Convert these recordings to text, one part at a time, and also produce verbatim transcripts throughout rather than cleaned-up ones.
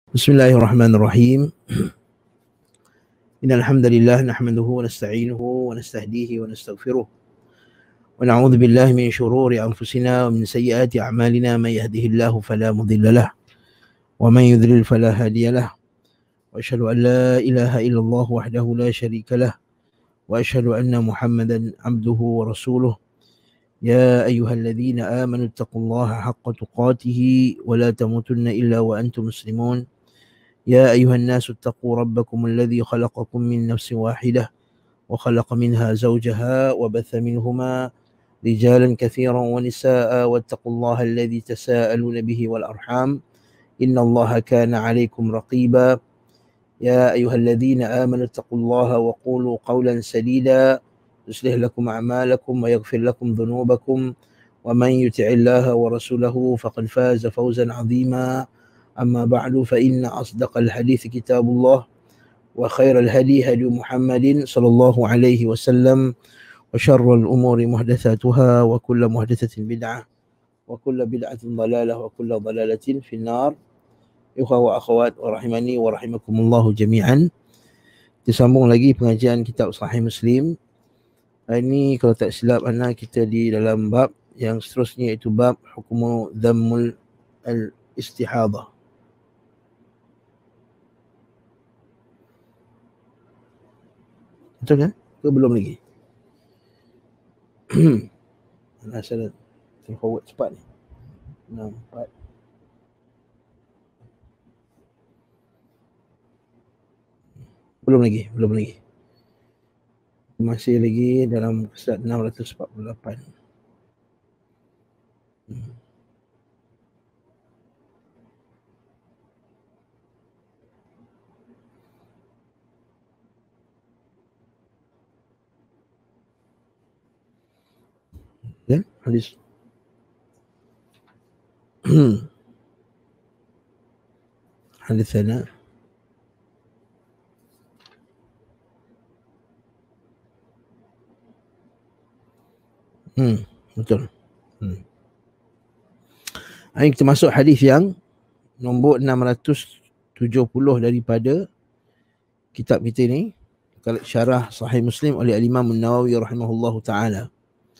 بسم الله الرحمن الرحيم. إن الحمد لله نحمده ونستعينه ونستهديه ونستغفره ونعوذ بالله من شرور أنفسنا ومن سيئات أعمالنا. من يهده الله فلا مضل له ومن يضلل فلا هادي له، وأشهد أن لا إله إلا الله وحده لا شريك له، وأشهد أن محمدا عبده ورسوله. يا أيها الذين آمنوا اتقوا الله حق تقاته ولا تموتن إلا وأنتم مسلمون. يا أيها الناس اتقوا ربكم الذي خلقكم من نفس واحدة وخلق منها زوجها وبث منهما رجالا كثيرا ونساء، واتقوا الله الذي تساءلون به والأرحام إن الله كان عليكم رقيبا. يا أيها الذين آمنوا اتقوا الله وقولوا قولا سديدا يصلح لكم أعمالكم ويغفر لكم ذنوبكم، ومن يطع الله ورسوله فقد فاز فوزا عظيما. أما بعد فإن أصدق الحديث كتاب الله، وخير الهدي هدي محمد صلى الله عليه وسلم، وشر الأمور محدثاتها وكل محدثة بدعة وكل بدعة ضلالة وكل ضلالة في النار. Ikhwah wa akhwat wa rahimani wa rahimakumullahu jami'an. Disambung lagi pengajian kitab Sahih Muslim. Ini kalau tak silap anak kita di dalam bab yang seterusnya, iaitu bab hukumu dhammul al-istihadah. Betul kan? Ke belum lagi? Nah, saya dah forward cepat ni. enam, empat. Belum lagi, belum lagi. Masih lagi dalam kesat enam ratus empat puluh lapan. Hmm. Ya, hadis. Hadis sana. Hmm, betul. Hmm. Ini kita masuk hadis yang nombor enam ratus tujuh puluh daripada kitab kita ni, syarah Sahih Muslim oleh Al-Imam An-Nawawi rahimahullahu ta'ala.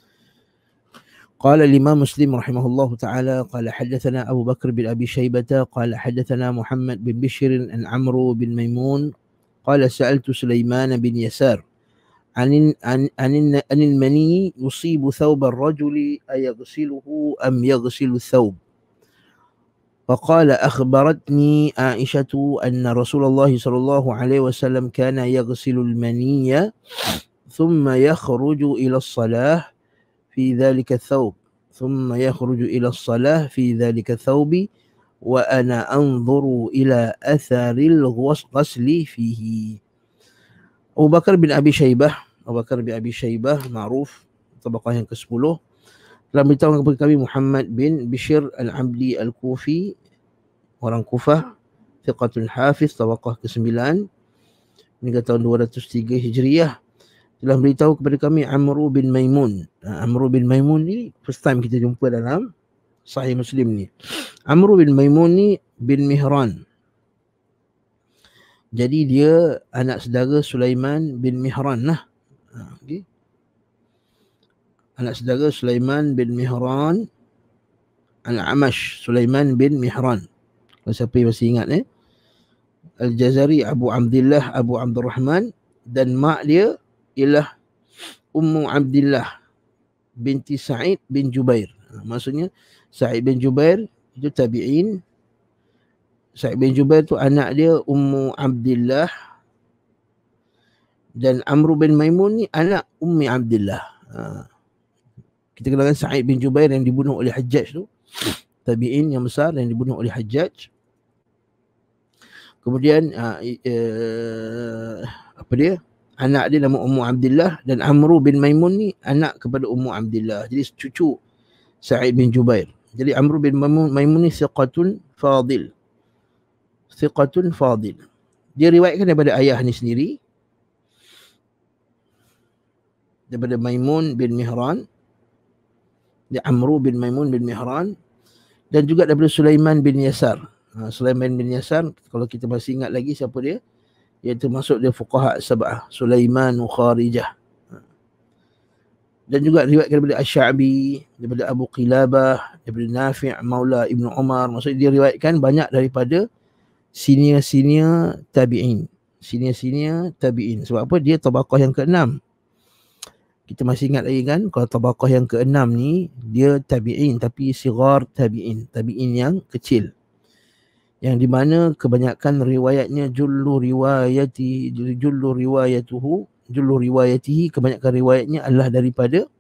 قال الإمام مسلم رحمه الله تعالى قال حدثنا أبو بكر بن أبي شيبة قال حدثنا محمد بن بشر عن عمرو بن ميمون قال سألت سليمان بن يسار عن عن عن عن المني يصيب ثوب الرجل أيغسله أم يغسل الثوب، فقال أخبرتني عائشة أن رسول الله صلى الله عليه وسلم كان يغسل المني ثم يخرج إلى الصلاة في ذلك الثوب ثم يخرج إلى الصلاة في ذلك الثوب وأنا أنظر إلى أثر الغسل فيه. Abu Bakar bin Abi Shaybah, Abu Bakar bin Abi Shaybah ma'ruf, tabaqah yang ke sepuluh, telah beritahu kepada kami Muhammad bin Bishr al-Abdi al-Kufi, orang Kufah, thiqatul hafiz, tabaqah ke sembilan, meninggal tahun dua ratus tiga Hijriyah, telah beritahu kepada kami Amru bin Maimun. Amru bin Maimun ni first time kita jumpa dalam Sahih Muslim ni. Amru bin Maimun ni bin Mihran. Jadi dia anak saudara Sulaiman bin Mihran lah. Okay. Anak saudara Sulaiman bin Mihran Al-Amash, Sulaiman bin Mihran. Kalau siapa yang masih ingat eh. Al-Jazari Abu Abdullah Abu Abdurrahman, dan mak dia ialah Ummu Abdillah binti Sa'id bin Jubair. Maksudnya Sa'id bin Jubair itu tabi'in. Sa'id bin Jubair tu anak dia Ummu Abdillah, dan Amru bin Maimun ni anak Ummi Abdillah. Ha. Kita kenalkan Sa'id bin Jubair yang dibunuh oleh Hajjaj tu, tabi'in yang besar yang dibunuh oleh Hajjaj. Kemudian uh, uh, apa dia? Anak dia nama Ummu Abdillah, dan Amru bin Maimun ni anak kepada Ummu Abdillah. Jadi cucu Sa'id bin Jubair. Jadi Amru bin Maimun, Maimun ni thiqatun fadil. Thiqatun fadil. Dia riwayatkan daripada ayah ni sendiri, daripada Maimun bin Mihran, dia Amru bin Maimun bin Mihran, dan juga daripada Sulaiman bin Yasar. Ha, Sulaiman bin Yasar, kalau kita masih ingat lagi siapa dia, iaitu masuk dia fuqaha sab'ah, Sulaiman Kharijah. Dan juga riwayatkan daripada Asy-Sya'bi, daripada Abu Qilabah, daripada Nafi' Maula Ibnu Umar. Maksudnya dia riwayatkan banyak daripada senior-senior tabi'in. Senior-senior tabi'in. Sebab apa? Dia tabaqah yang keenam. Kita masih ingat lagi kan, kalau tabaqah yang keenam ni, dia tabi'in, tapi sigar tabi'in. Tabi'in yang kecil. Yang di mana kebanyakan riwayatnya jullu riwayati, jullu riwayatuhu, jullu riwayatihi, kebanyakan riwayatnya adalah daripada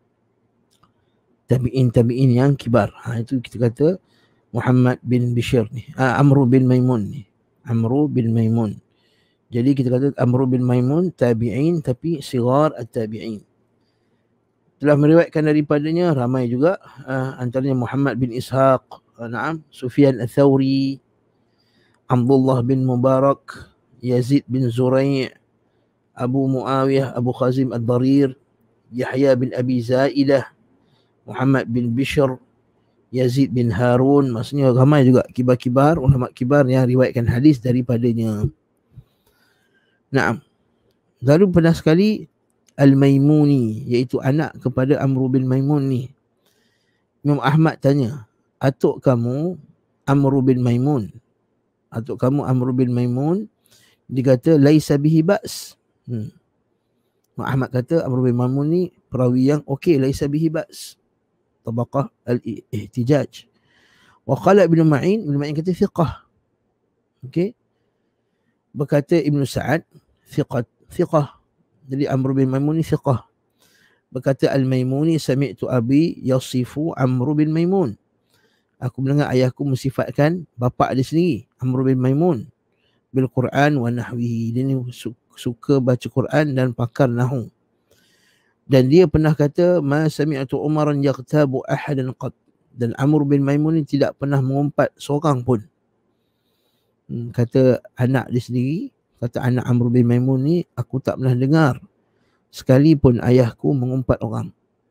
tabi'in-tabi'in yang kibar. Ha, itu kita kata Muhammad bin Bishr ni, ha, Amru bin Maimun ni, Amru bin Maimun. Jadi kita kata Amru bin Maimun tabi'in tapi sigar at-tabi'in. Telah meriwayatkan daripadanya ramai juga, uh, antaranya Muhammad bin Ishaq, uh, na'am, Sufyan al-Thawri, Abdullah bin Mubarak, Yazid bin Zurai', Abu Muawiyah, Abu Khazim Ad-Darir, Yahya bin Abi Zaidah, Muhammad bin Bishr, Yazid bin Harun. Maksudnya ramai juga kibar-kibar, ulama kibar yang riwayatkan hadis daripadanya. Naam. Lalu pernah sekali Al-Maimuni, iaitu anak kepada Amru bin Maimun ni. Imam Ahmad tanya, atuk kamu Amru bin Maimun? Atuk kamu Amru bin Maimun? Dia kata, laisa bihi ba's. Hmm. Mak Ahmad kata Amru bin Maimun ni perawi yang okey, laisa bihi ba's. Tabaqah al-ihtijaj. Wa qala Ibn Ma'in, Ibn Ma'in kata thiqah. Okey. Berkata Ibn Sa'ad, thiqat, thiqah. Jadi Amru bin Maimun ni thiqah. Berkata Al-Maimuni, sami'tu abi yasifu Amru bin Maimun. Aku mendengar ayahku mensifatkan bapa dia sendiri, Amru bin Maimun, bil Quran wa nahwihi. Dia ni suka baca Quran dan pakar nahu. Dan dia pernah kata, ma sami'tu Umaran yaghtabu ahadan qat. Dan Amr bin Maimun ni tidak pernah mengumpat seorang pun. Hmm, kata anak dia sendiri, kata anak Amr bin Maimun ni, aku tak pernah dengar sekalipun ayahku mengumpat orang.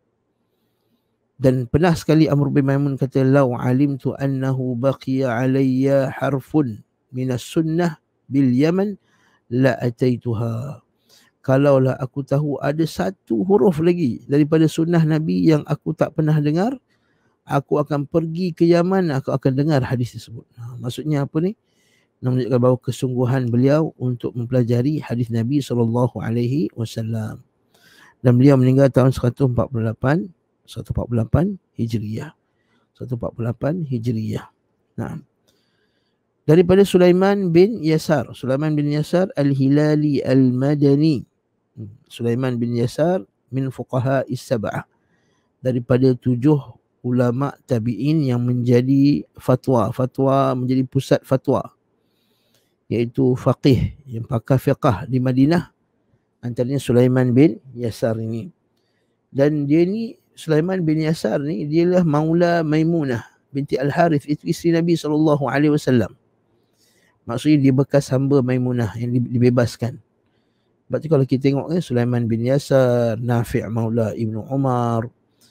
Dan pernah sekali Amr bin Maimun kata, lau alimtu annahu baqiya alayya harfun minas sunnah bil Yaman la ataituha. Kalaulah aku tahu ada satu huruf lagi daripada sunnah Nabi yang aku tak pernah dengar, aku akan pergi ke Yaman, aku akan dengar hadis tersebut. Ha, maksudnya apa ni? Nak menunjukkan bahawa kesungguhan beliau untuk mempelajari hadis Nabi sallallahu alaihi wasallam. Dan beliau meninggal tahun seratus empat puluh lapan Hijriyah. seratus empat puluh lapan Hijriyah. Nah. Daripada Sulaiman bin Yasar. Sulaiman bin Yasar Al-Hilali Al-Madani. Sulaiman bin Yasar min fuqaha is-sab'ah. Daripada tujuh ulama tabi'in yang menjadi fatwa. Fatwa menjadi pusat fatwa. Iaitu faqih, yang pakar fiqah di Madinah. Antaranya Sulaiman bin Yasar ini. Dan dia ni, Sulaiman bin Yasar ni, dia lah Maula Maimunah binti Al-Harith, itu isteri Nabi sallallahu alaihi wasallam. Maksudnya dia bekas hamba Maimunah yang dibebaskan. Sebab tu kalau kita tengok kan, Sulaiman bin Yasar, Nafi' Maula Ibnu Umar,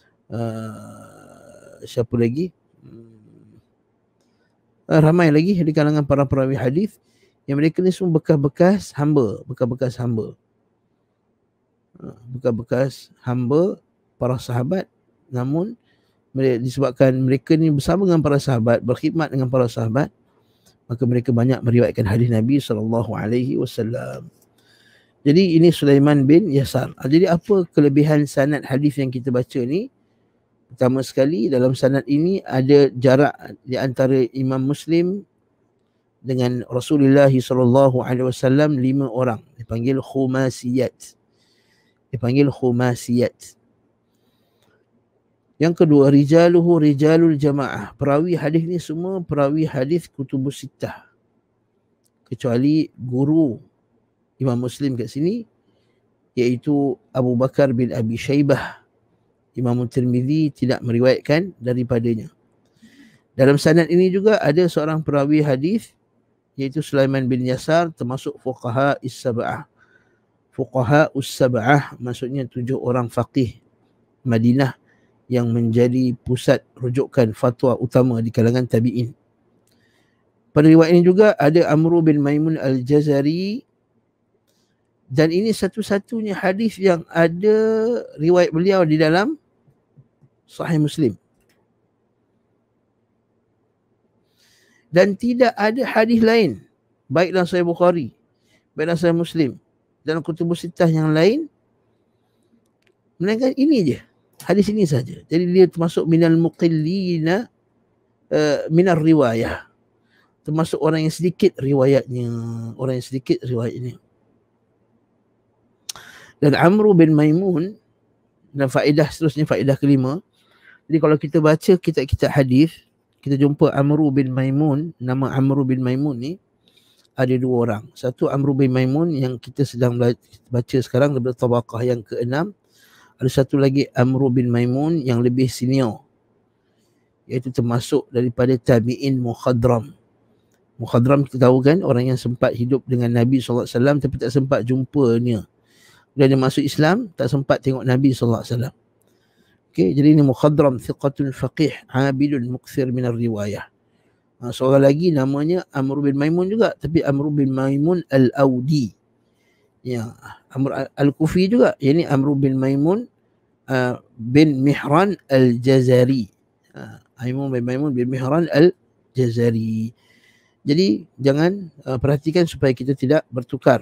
uh, siapa lagi? Uh, ramai lagi di kalangan para perawi hadis yang mereka ni semua bekas-bekas hamba, bekas-bekas hamba. Uh, bekas-bekas hamba para sahabat, namun disebabkan mereka ni bersama dengan para sahabat, berkhidmat dengan para sahabat, maka mereka banyak meriwayatkan hadis Nabi sallallahu alaihi wasallam. Jadi ini Sulaiman bin Yasar. Jadi apa kelebihan sanad hadis yang kita baca ni? Pertama sekali, dalam sanad ini ada jarak di antara Imam Muslim dengan Rasulullah sallallahu alaihi wasallam lima orang. Dipanggil khumasiyat. Dipanggil khumasiyat. Yang kedua, rijaluhu rijalul jamaah. Perawi hadis ni semua perawi hadis kutubus sittah. Kecuali guru Imam Muslim kat sini, iaitu Abu Bakar bin Abi Shaybah. Imam Tirmizi tidak meriwayatkan daripadanya. Dalam sanad ini juga ada seorang perawi hadis, iaitu Sulaiman bin Yasar, termasuk fuqaha is-sab'ah. Fuqaha us-sab'ah maksudnya tujuh orang faqih Madinah yang menjadi pusat rujukan fatwa utama di kalangan tabi'in. Pada riwayat ini juga ada Amru bin Maimun al-Jazari, dan ini satu-satunya hadis yang ada riwayat beliau di dalam Sahih Muslim. Dan tidak ada hadis lain, baik dalam Sahih Bukhari, baik dalam Sahih Muslim, dan kutubus sittah yang lain, melainkan ini je, hadis ini saja. Jadi dia termasuk minal muqillina uh, minar riwayah, termasuk orang yang sedikit riwayatnya, orang yang sedikit riwayatnya. Dan Amru bin Maimun, dan faedah seterusnya, faedah kelima. Jadi kalau kita baca kitab-kitab hadis, kita jumpa Amru bin Maimun. Nama Amru bin Maimun ni ada dua orang. Satu Amru bin Maimun yang kita sedang baca sekarang daripada tabaqah yang keenam. Ada satu lagi Amru bin Maimun yang lebih senior, iaitu termasuk daripada tabi'in mukhadram. Mukhadram kita tahu kan, orang yang sempat hidup dengan Nabi sallallahu alaihi wasallam tapi tak sempat jumpanya. Bila dia masuk Islam, tak sempat tengok Nabi sallallahu alaihi wasallam. Okey, jadi ini mukhadram, thiqatul faqih, abidun mukthir minar riwayah. Ha, seorang lagi namanya Amr bin Maimun juga, tapi Amr bin Maimun al-Audi. Ya, Amr al-Kufi juga. Ini Amr bin Maimun uh, bin Mihran al-Jazari. Uh, Amr bin Maimun bin Mihran al-Jazari. Jadi jangan uh, perhatikan supaya kita tidak bertukar.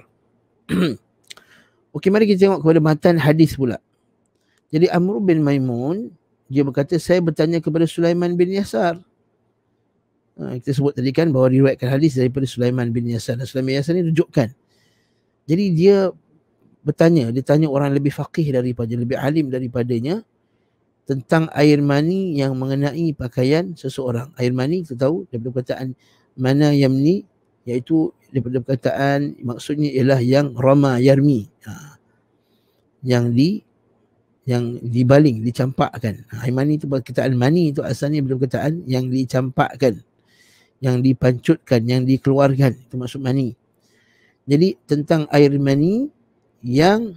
Okey, mari kita tengok kepada matan hadis pula. Jadi Amr bin Maimun, dia berkata, saya bertanya kepada Sulaiman bin Yasar. Ha, kita sebut tadi kan bahawa diriwayatkan hadis daripada Sulaiman bin Yasar. Dan Sulaiman bin Yasar ni rujukkan. Jadi dia bertanya, dia tanya orang lebih faqih daripada, lebih alim daripadanya tentang air mani yang mengenai pakaian seseorang. Air mani kita tahu daripada perkataan mana yamni, iaitu daripada perkataan maksudnya ialah yang rama yarmi. Ha, yang di yang dibaling, dicampakkan. Air mani itu, perkataan mani itu asalnya daripada perkataan yang dicampakkan, yang dipancutkan, yang dikeluarkan, itu maksud mani. Jadi tentang air mani yang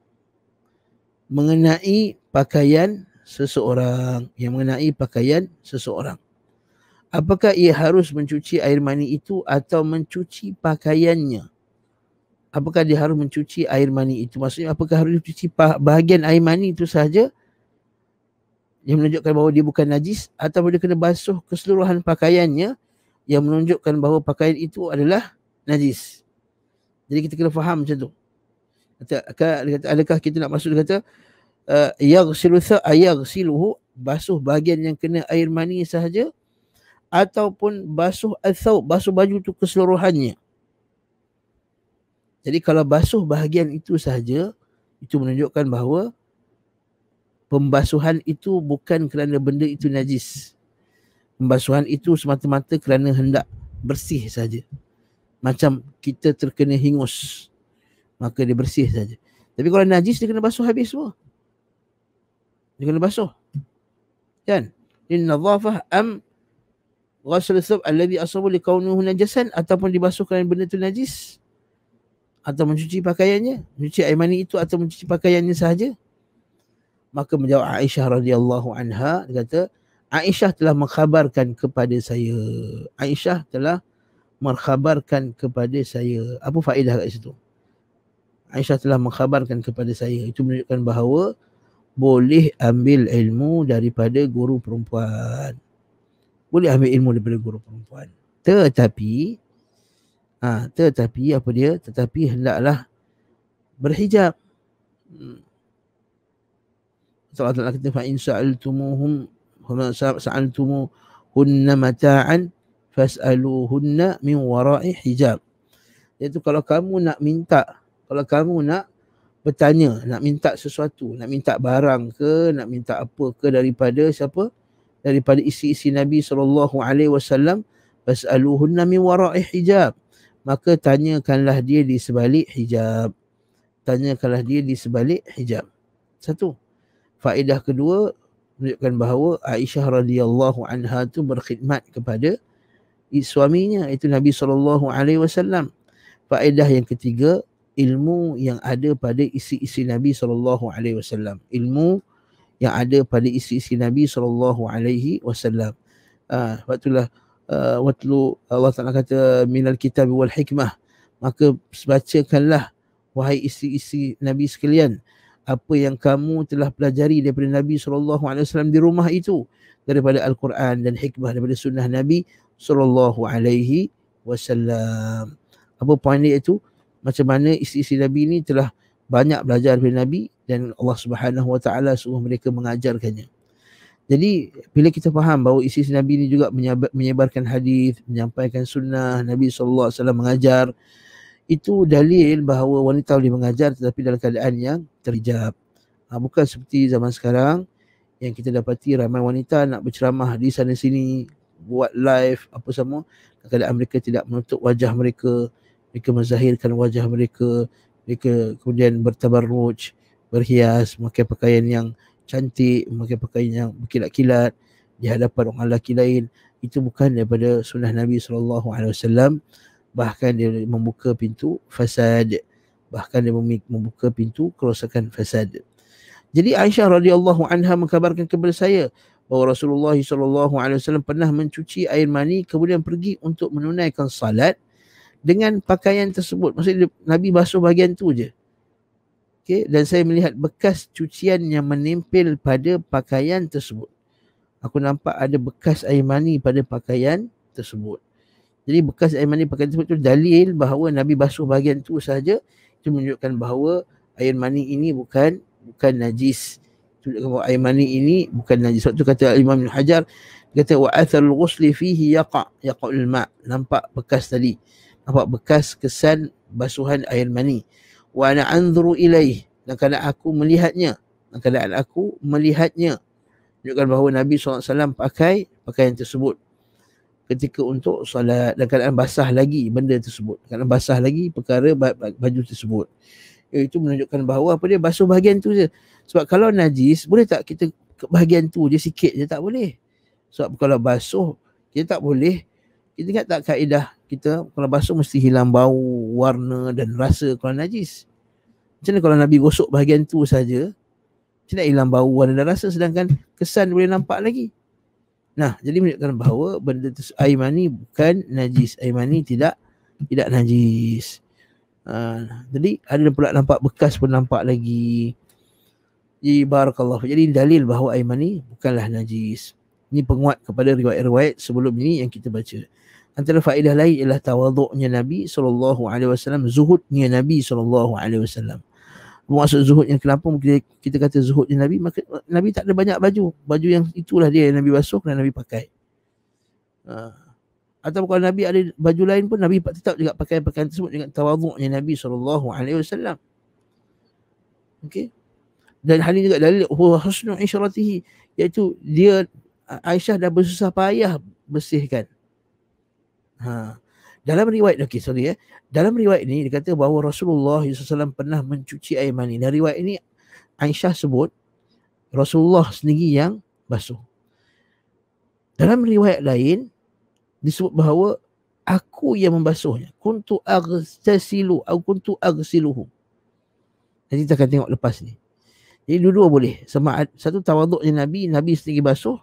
mengenai pakaian seseorang, yang mengenai pakaian seseorang. Apakah ia harus mencuci air mani itu atau mencuci pakaiannya? Apakah dia harus mencuci air mani itu? Maksudnya apakah harus mencuci bahagian air mani itu sahaja yang menunjukkan bahawa dia bukan najis, atau dia kena basuh keseluruhan pakaiannya yang menunjukkan bahawa pakaian itu adalah najis? Jadi kita kena faham macam tu. Kata, adakah kita nak masuk, dia kata yaghsilu ayaghsiluhu, basuh bahagian yang kena air mani sahaja, ataupun basuh al-thawb, basuh baju tu keseluruhannya. Jadi kalau basuh bahagian itu sahaja, itu menunjukkan bahawa pembasuhan itu bukan kerana benda itu najis. Pembasuhan itu semata-mata kerana hendak bersih saja. Macam kita terkena hingus, maka dia bersih saja. Tapi kalau najis, dia kena basuh habis semua. Dia kena basuh. Kan? Inna dhafah am ghasl thawb alladhi asabu likaunuhu najasan, ataupun dibasuh kerana benda itu najis, atau mencuci pakaiannya, mencuci air mani itu atau mencuci pakaiannya sahaja. Maka menjawab Aisyah radhiyallahu anha, dia kata, Aisyah telah mengkhabarkan kepada saya. Aisyah telah mengkhabarkan kepada saya. Apa faedah kat situ? Aisyah telah mengkhabarkan kepada saya. Itu menunjukkan bahawa boleh ambil ilmu daripada guru perempuan. Boleh ambil ilmu daripada guru perempuan. Tetapi Ha, tetapi apa dia? Tetapi hendaklah berhijab. Hmm. Allah Ta'ala kata, fa in sa'altumuhum sa'altumuhunna mata'an fas'aluhunna min wara'i hijab. Iaitu kalau kamu nak minta, kalau kamu nak bertanya, nak minta sesuatu, nak minta barang ke, nak minta apa ke daripada siapa? Daripada isi-isi Nabi sallallahu alaihi wasallam, fas'aluhunna min wara'i hijab. Maka tanyakanlah dia di sebalik hijab. Tanyakanlah dia di sebalik hijab. Satu. Faedah kedua, menunjukkan bahawa Aisyah radhiyallahu anha tu berkhidmat kepada suaminya, itu Nabi sallallahu alaihi wasallam. Faedah yang ketiga, ilmu yang ada pada isi-isi Nabi sallallahu alaihi wasallam. Ilmu yang ada pada isi-isi Nabi sallallahu alaihi wasallam. Ah, waktulah uh, watlu, Allah Ta'ala kata minal kitab wal hikmah, maka bacakanlah wahai isteri-isteri Nabi sekalian apa yang kamu telah pelajari daripada Nabi sallallahu alaihi wasallam di rumah itu, daripada Al-Quran dan hikmah daripada sunnah Nabi sallallahu alaihi wasallam. Apa poin dia itu? Macam mana isteri-isteri Nabi ni telah banyak belajar daripada Nabi dan Allah Subhanahu wa taala suruh mereka mengajarkannya. Jadi bila kita faham bahawa isteri Nabi ni juga menyebarkan hadis, menyampaikan sunnah Nabi sallallahu alaihi wasallam, mengajar, itu dalil bahawa wanita boleh mengajar tetapi dalam keadaan yang terhijab. Ha, bukan seperti zaman sekarang yang kita dapati ramai wanita nak berceramah di sana sini, buat live apa semua, dalam keadaan mereka tidak menutup wajah mereka, mereka menzahirkan wajah mereka, mereka kemudian bertabarruj, berhias, memakai pakaian yang cantik, memakai pakaian yang berkilat-kilat di hadapan orang lelaki lain. Itu bukan daripada sunnah Nabi sallallahu alaihi wasallam. Bahkan dia membuka pintu fasad, bahkan dia membuka pintu kerosakan fasad. Jadi Aisyah radhiyallahu anha mengkabarkan kepada saya bahawa Rasulullah sallallahu alaihi wasallam pernah mencuci air mani kemudian pergi untuk menunaikan salat dengan pakaian tersebut. Maksudnya Nabi basuh bahagian tu je. Okay? Dan saya melihat bekas cucian yang menempel pada pakaian tersebut. Aku nampak ada bekas air mani pada pakaian tersebut. Jadi bekas air mani pakaian tersebut itu dalil bahawa Nabi basuh bahagian tu saja. Itu menunjukkan bahawa air mani ini bukan bukan najis. Itu menunjukkan bahawa air mani ini bukan najis. Sebab tu kata Imam Ibn Hajar, dia kata wa atharul ghusli fihi yaqa yaqa'ul ma'. Nampak bekas tadi. Nampak bekas kesan basuhan air mani. Wa ana anzuru ilaih, dan kadang aku melihatnya. Dan kadang aku melihatnya. Menunjukkan bahawa Nabi sallallahu alaihi wasallam pakai pakaian tersebut ketika untuk solat, dan keadaan basah lagi benda tersebut, keadaan basah lagi perkara baju tersebut. Itu menunjukkan bahawa apa dia, basuh bahagian tu je. Sebab kalau najis, boleh tak kita bahagian tu je sikit je? Tak boleh. Sebab kalau basuh, kita tak boleh. Kita ingat tak kaedah kita, kalau basuh mesti hilang bau, warna dan rasa kalau najis. Macam mana kalau Nabi gosok bahagian tu saja, macam nak hilang bau, warna dan rasa, sedangkan kesan boleh nampak lagi. Nah, jadi menunjukkan bahawa benda tersebut, air mani bukan najis. Air mani tidak tidak najis. Uh, jadi ada pula nampak bekas pun nampak lagi. Jadi barakallahu. Jadi dalil bahawa air mani bukanlah najis. Ini penguat kepada riwayat-riwayat sebelum ini yang kita baca. Antara faedah lain ialah tawaduknya Nabi sallallahu alaihi wasallam, zuhudnya Nabi sallallahu alaihi wasallam. Maksud zuhudnya kenapa kita, kita kata zuhudnya Nabi? Maka Nabi tak ada banyak baju. Baju yang itulah dia yang Nabi basuh dan Nabi pakai. Uh, atau kalau Nabi ada baju lain pun, Nabi tetap juga pakai pakaian tersebut dengan tawaduknya Nabi sallallahu alaihi wasallam. Okey. Dan hal ini juga dalil huwa husnu isyratihi, iaitu dia, Aisyah dah bersusah payah bersihkan. Ha. Dalam riwayat, okey sorry ya. Dalam riwayat ini dikata bahawa Rasulullah sallallahu alaihi wasallam pernah mencuci air mani. Dari riwayat ini Aisyah sebut Rasulullah sendiri yang basuh. Dalam riwayat lain disebut bahawa aku yang membasuhnya. Kuntu aghtasilu atau kuntu aghsiluhu. Nanti kita akan tengok lepas ni. Jadi dua-dua boleh. Sama satu tawaduknya Nabi, Nabi sendiri basuh.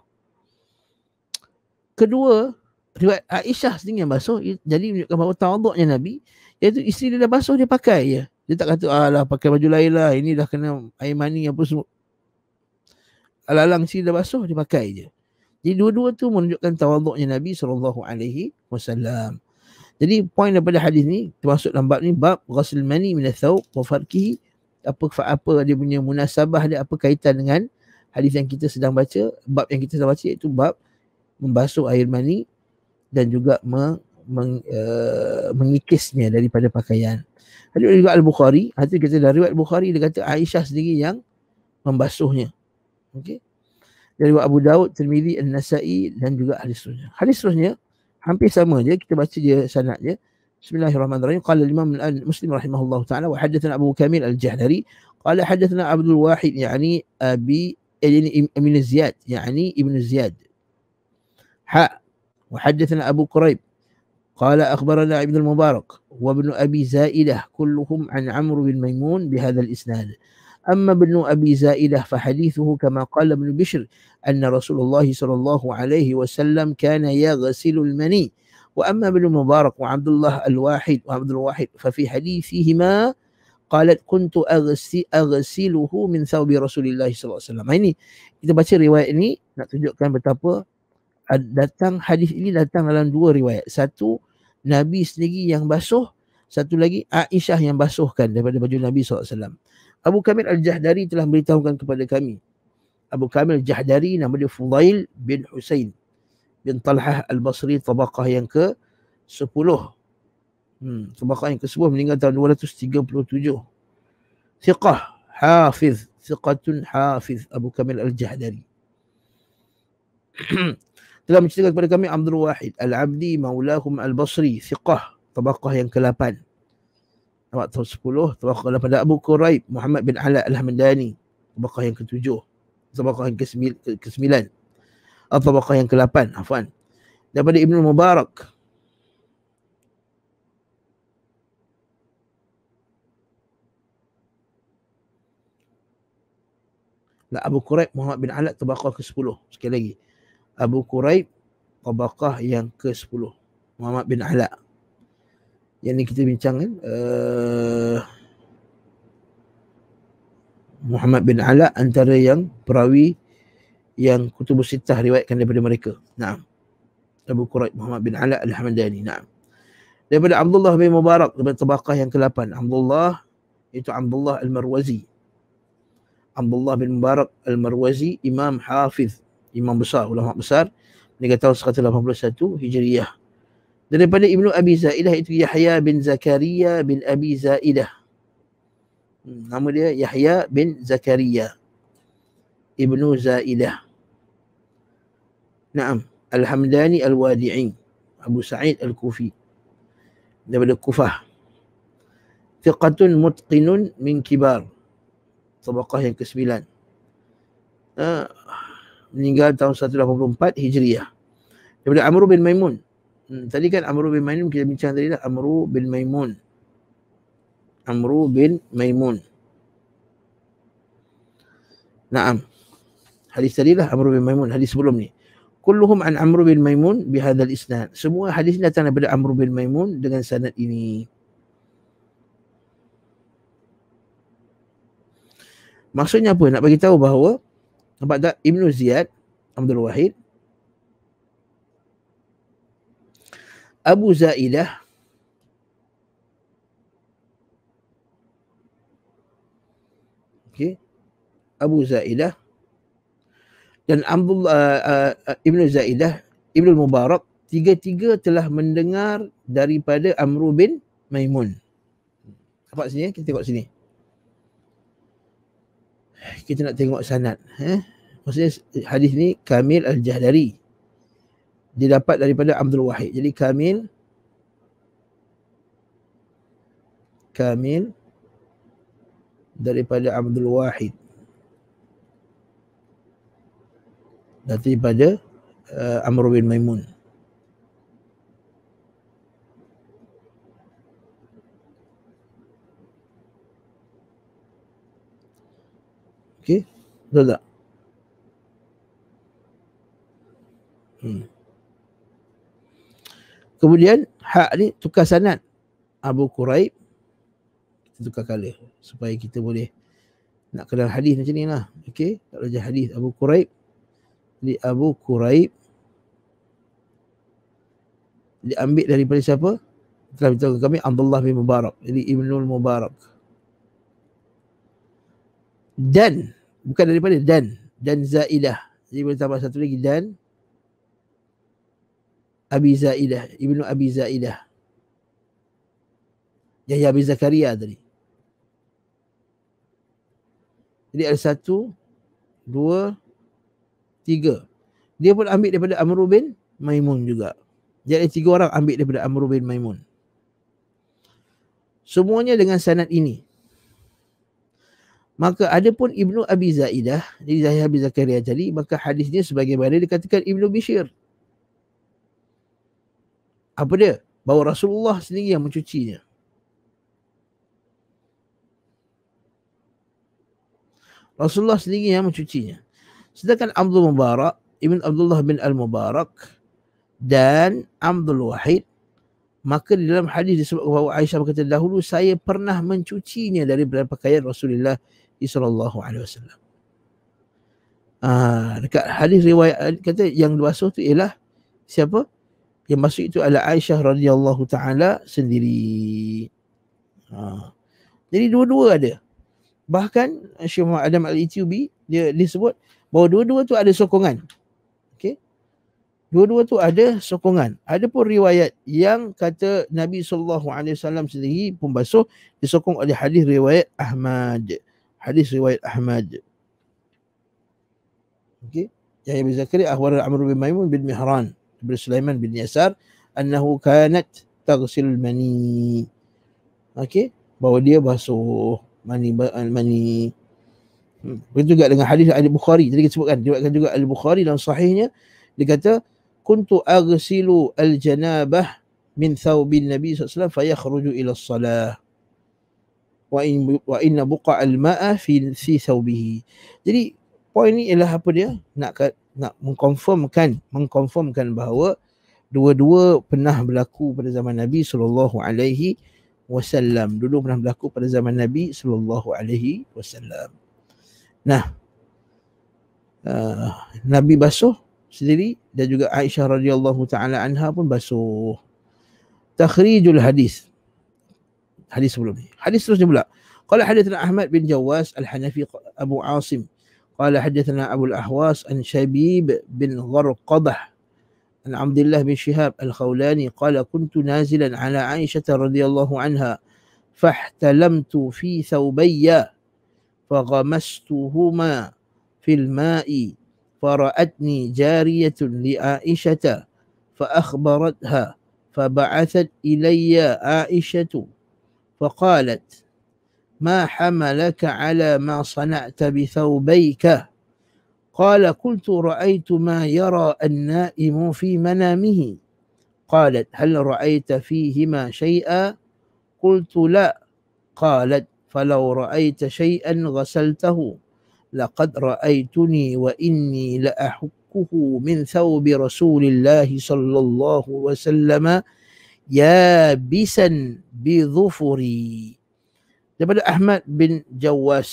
Kedua, riwayat Aisyah sendiri yang basuh. Jadi menunjukkan bahawa tawaduknya Nabi, iaitu isteri dia dah basuh, dia pakai je. Dia tak kata alah pakai baju lain lah, ini dah kena air mani apa semua. Alang-alang isteri dah basuh, dia pakai je. Jadi dua-dua tu menunjukkan tawaduknya Nabi sallallahu alaihi wasallam. Jadi poin daripada hadis ni termasuk dalam bab ni, bab ghusl mani min ath-thawb wa farqihi. Apa apa dia punya munasabah dia, apa kaitan dengan hadis yang kita sedang baca, bab yang kita sedang baca, iaitu bab membasuh air mani dan juga meng, meng, uh, mengikisnya daripada pakaian. Hadis riwayat Al-Bukhari, hadis kita dari riwayat Bukhari, dia kata Aisyah sendiri yang membasuhnya. Okey. Dari Abu Daud, Tirmizi, An-Nasa'i dan juga hadis seterusnya. Hadis seterusnya hampir sama je, kita baca je sanad je. Bismillahirrahmanirrahim. Qala al-Imam Muslim rahimahullah ta'ala wa haddatsana Abu Kamil al-Jahdari qala haddatsana Abdul Wahid yani Abi Ibn Ziyad yani Ibn Ziyad. Ha wa haddatsana Abu Quraib qala akhbarana Ibn al-Mubarak wa Ibn Abi Zaidah kulluhum an Amr bin Maimun bihadha al-isnad. أما ابن أبي زائدة فحديثه كما قال ابن بشر أن رسول الله صلى الله عليه وسلم كان يغسل المني. وأما ابن المبارك وعبد الله الواحد وعبد الواحد ففي حديثهما قالت كنت أغسل أغسله من ثوب رسول الله صلى الله عليه وسلم. Ini kita baca riwayat ini nak tunjukkan betapa datang hadis ini datang dalam dua riwayat. Satu, Nabi sendiri yang basuh, satu lagi Aisyah yang basuhkan daripada baju Nabi sallallahu alaihi wasallam. Abu Kamil Al-Jahdari telah beritahukan kepada kami. Abu Kamil Al-Jahdari nama dia Fudail bin Husain bin Talhah Al-Basri, tabaqah yang ke sepuluh. Hmm, tabaqah yang ke sepuluh, meninggal tahun dua ratus tiga puluh tujuh. Thiqah, hafiz, thiqatun hafiz, Abu Kamil Al-Jahdari. Telah menceritakan kepada kami Abdul Wahid Al-Abdi maulahum Al-Basri, thiqah, tabaqah yang ke lapan. Nampak tahun sepuluh, tabaqah ke lapan. Abu Quraib Muhammad bin Ala Al-Hamdani, tabaqah yang ke tujuh, tabaqah yang ke sembilan, atau tabaqah yang ke lapan, afwan. Daripada Ibnu Mubarak Abu Quraib Muhammad bin Ala, tabaqah ke sepuluh. Sekali lagi, Abu Quraib tabaqah yang ke sepuluh, Muhammad bin Ala. Yang ni kita bincang kan, uh, Muhammad bin Ala antara yang perawi yang Kutubus Sittah riwayatkan daripada mereka. Naam. Abu Quraib Muhammad bin Ala Al-Hamdani. Naam. Daripada Abdullah bin Mubarak, daripada tabaqah yang ke lapan. Abdullah itu Abdullah Al-Marwazi. Abdullah bin Mubarak Al-Marwazi, imam hafiz, imam besar, ulama besar, meninggal tahun seratus lapan puluh satu Hijriah. Daripada Ibnu Abi Zaidah itu Yahya bin Zakaria bin Abi Zaidah. Hmm, nama dia Yahya bin Zakaria Ibnu Zaidah. Naam, Al-Hamdani Al-Wadi'i, Abu Sa'id Al-Kufi, daripada Kufah. Thiqatun mutqinun min kibar, tabaqah yang ke sembilan. Uh, meninggal tahun seratus lapan puluh empat Hijriah. Daripada Amr bin Maimun. Hmm, tadi kan Amr bin Maimun kita bincang tadi lah, Amr bin Maimun. Amr bin Maimun. Naam. Hadis tadi lah Amr bin Maimun, hadis sebelum ni. Kulluhum an Amr bin Maimun bihadzal isnad. Semua hadis ni datang daripada Amr bin Maimun dengan sanad ini. Maksudnya apa? Nak bagi tahu bahawa nampak tak, Ibnu Ziyad, Abdul Wahid, Abu Zaidah, okey, Abu Zaidah dan Abdullah uh, uh, Ibnu Zaidah, Ibnu Mubarak, tiga-tiga telah mendengar daripada Amr bin Maimun. Nampak sini, kita tengok sini. Kita nak tengok sanad, eh? Maksudnya hadis ni Kamil Al-Jahdari, dia dapat daripada Abdul Wahid. Jadi Kamil Kamil daripada Abdul Wahid, daripada uh, Amr bin Maimun. Okey, betul tak? Hmm. Kemudian hak ni tukar sanad. Abu Quraib, kita tukar color supaya kita boleh nak kenal hadis macam ni lah. Okey, tak belajar hadis Abu Quraib. Jadi Abu Quraib diambil daripada siapa? Telah beritahu kami Abdullah bin Mubarak. Jadi Ibnul Mubarak. Dan, bukan daripada dan, dan Zaidah. Jadi boleh tambah satu lagi, dan Abi Zaidah, Ibnu Abi Zaidah. Yahya bin Zakaria tadi. Jadi ada satu, dua, tiga. Dia pun ambil daripada Amr bin Maimun juga. Jadi tiga orang ambil daripada Amr bin Maimun. Semuanya dengan sanad ini. Maka adapun Ibnu Abi Zaidah, jadi Yahya bin Zakaria tadi, maka hadisnya sebagaimana dikatakan Ibnu Bishr. Apa dia? Bahawa Rasulullah sendiri yang mencucinya. Rasulullah sendiri yang mencucinya. Sedangkan Abdul Mubarak, Ibn Abdullah bin Al-Mubarak dan Abdul Wahid, maka di dalam hadis disebut bahawa Aisyah berkata, dahulu saya pernah mencucinya dari pakaian Rasulullah sallallahu alaihi wasallam. Ah, dekat hadis riwayat kata yang basuh tu ialah siapa? Yang basuh itu adalah Aisyah radhiyallahu taala sendiri. Ah. Jadi dua-dua ada. Bahkan Syekh Muhammad Adam Al-Ethiopi dia disebut bahawa dua-dua tu ada sokongan. Okey. Dua-dua tu ada sokongan. Ada pun riwayat yang kata Nabi sallallahu alaihi wasallam sendiri pun basuh disokong oleh hadis riwayat Ahmad. Hadis riwayat Ahmad. Okey. Yahya bin Zakaria akhbar Amr bin Maimun bin Mihran bin Sulaiman bin Yasar annahu kanat taghsil mani. Okey, bahawa dia basuh mani mani. Hmm. Begitu juga dengan hadis Al-Bukhari. Tadi kita sebutkan diriwayatkan juga Al-Bukhari dalam sahihnya, dia kata kuntu aghsilu al-janabah min thawbin Nabi sallallahu alaihi wasallam fayakhruju ila as-salah wa in wa inna buqa al-ma'a fi fi thawbihi. Jadi poin ni ialah apa dia? Nak nak mengkonfirmkan mengkonfirmkan bahawa dua-dua pernah berlaku pada zaman Nabi sallallahu alaihi wasallam. Dulu pernah berlaku pada zaman Nabi sallallahu alaihi wasallam. Nah, uh, Nabi basuh sendiri dan juga Aisyah radhiyallahu taala anha pun basuh. Takhrijul hadis. Hadis sebelum ni. Hadis seterusnya pula. Qala hadatsana Ahmad bin Jawas Al-Hanafi Abu Asim. قال حدثنا أبو الأحواص عن شبيب بن غرقبة عن عبد الله بن شهاب الخولاني قال كنت نازلا على عائشة رضي الله عنها فاحتلمت في ثوبي فغمستهما في الماء فرأتني جارية لعائشة فأخبرتها فبعثت إلي عائشة فقالت ما حملك على ما صنعت بثوبيك؟ قال قلت رأيت ما يرى النائم في منامه. قالت هل رأيت فيهما شيئا؟ قلت لا. قالت فلو رأيت شيئا غسلته. لقد رأيتني وإني لأحكه من ثوب رسول الله صلى الله عليه وسلم يابسا بظفري. Daripada Ahmad bin Jawas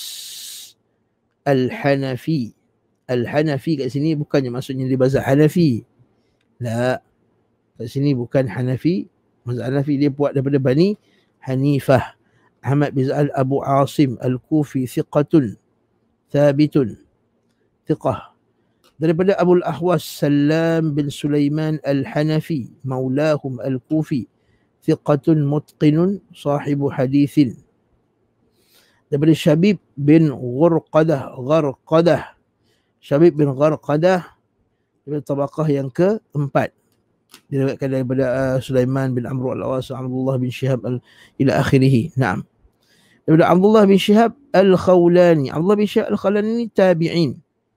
Al-Hanafi. Al-Hanafi kat sini bukannya maksudnya di mazhab Hanafi. La. Kat sini bukan Hanafi. Mazhab Hanafi dia buat daripada Bani Hanifah. Ahmad bin Za'al Abu Asim Al-Kufi thiqatun thabitun. Thiqah. Daripada Abu Al-Ahwas Salam bin Sulaiman Al-Hanafi maulahum Al-Kufi thiqatun mutqinun sahibu hadithin. Daripada Syabib bin Ghurqadah Gharqadah Syabib bin Gharqadah daripada tabaqah yang keempat, diriwayatkan daripada uh, Sulaiman bin Amr al-Awas Abdullah bin Shihab al ila akhirih. Naam. Daripada Abdullah bin Shihab al-Khawlani. Abdullah bin Shihab al-Khawlani ni tabi'in.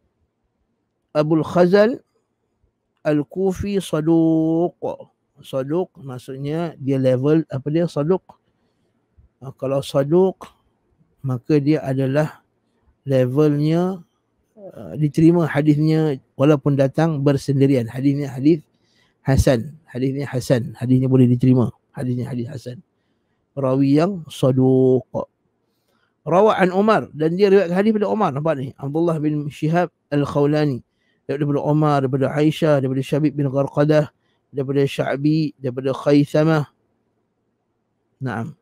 Abul Khazal al-Kufi saduq. Saduq maksudnya dia level apa dia saduq? Uh, kalau saduq maka dia adalah levelnya uh, diterima hadisnya walaupun datang bersendirian. Hadisnya hadis hasan, hadisnya hasan, hadisnya boleh diterima, hadisnya hadis hasan. Rawi yang saduq. Rawa an Umar, dan dia riwayat hadis daripada Umar. Nampak ni, Abdullah bin Shihab Al-Khawlani daripada Umar, daripada Aisyah, daripada Syabib bin Gharqadah, daripada Sya'bi, daripada Khaythamah. Naam.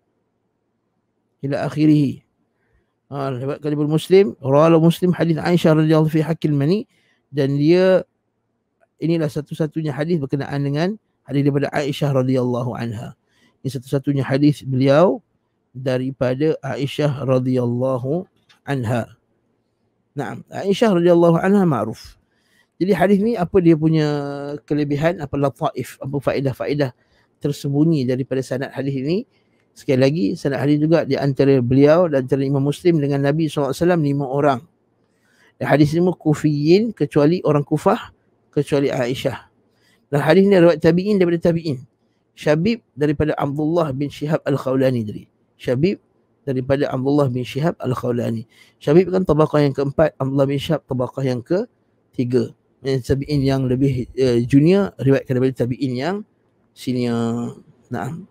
Ila akhirih. Ha, riwayatkan daripada Muslim, rawahu Muslim hadis Aisyah radhiyallahu fi haqqil mani, dan dia inilah satu-satunya hadis berkenaan dengan hadis daripada Aisyah radhiyallahu anha. Ini satu-satunya hadis beliau daripada Aisyah radhiyallahu anha. Naam, Aisyah radhiyallahu anha ma'ruf. Jadi hadis ni apa dia punya kelebihan, apa lataif, apa faedah-faedah tersembunyi daripada sanad hadis ini? Sekali lagi, sanad hadis juga di antara beliau dan antara Imam Muslim dengan Nabi sallallahu alaihi wasallam lima orang. Dan hadis ini kufiyin, kecuali orang Kufah, kecuali Aisyah. Dan hadis ini riwayat tabi'in daripada tabi'in. Syabib daripada Abdullah bin Shihab Al-Khawlani tadi. Syabib daripada Abdullah bin Syihab Al-Khawlani. Syabib kan tabaqah yang keempat, Abdullah bin Syihab tabaqah yang ketiga. Yang tabi'in yang lebih uh, junior riwayatkan daripada tabi'in yang senior. Nah.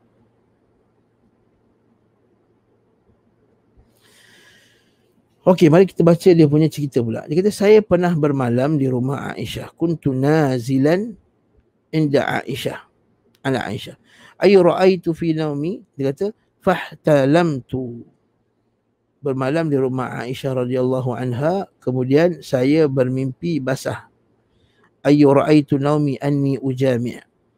Okey, mari kita baca dia punya cerita pula. Dia kata, saya pernah bermalam di rumah Aisyah. Kuntu nazilan inda Aisyah. Ala Aisyah. Ayu ra'aitu fi naumi. Dia kata, fahtalamtu. Bermalam di rumah Aisyah radhiyallahu anha. Kemudian saya bermimpi basah. Ayu ra'aitu naumi anni ujami'.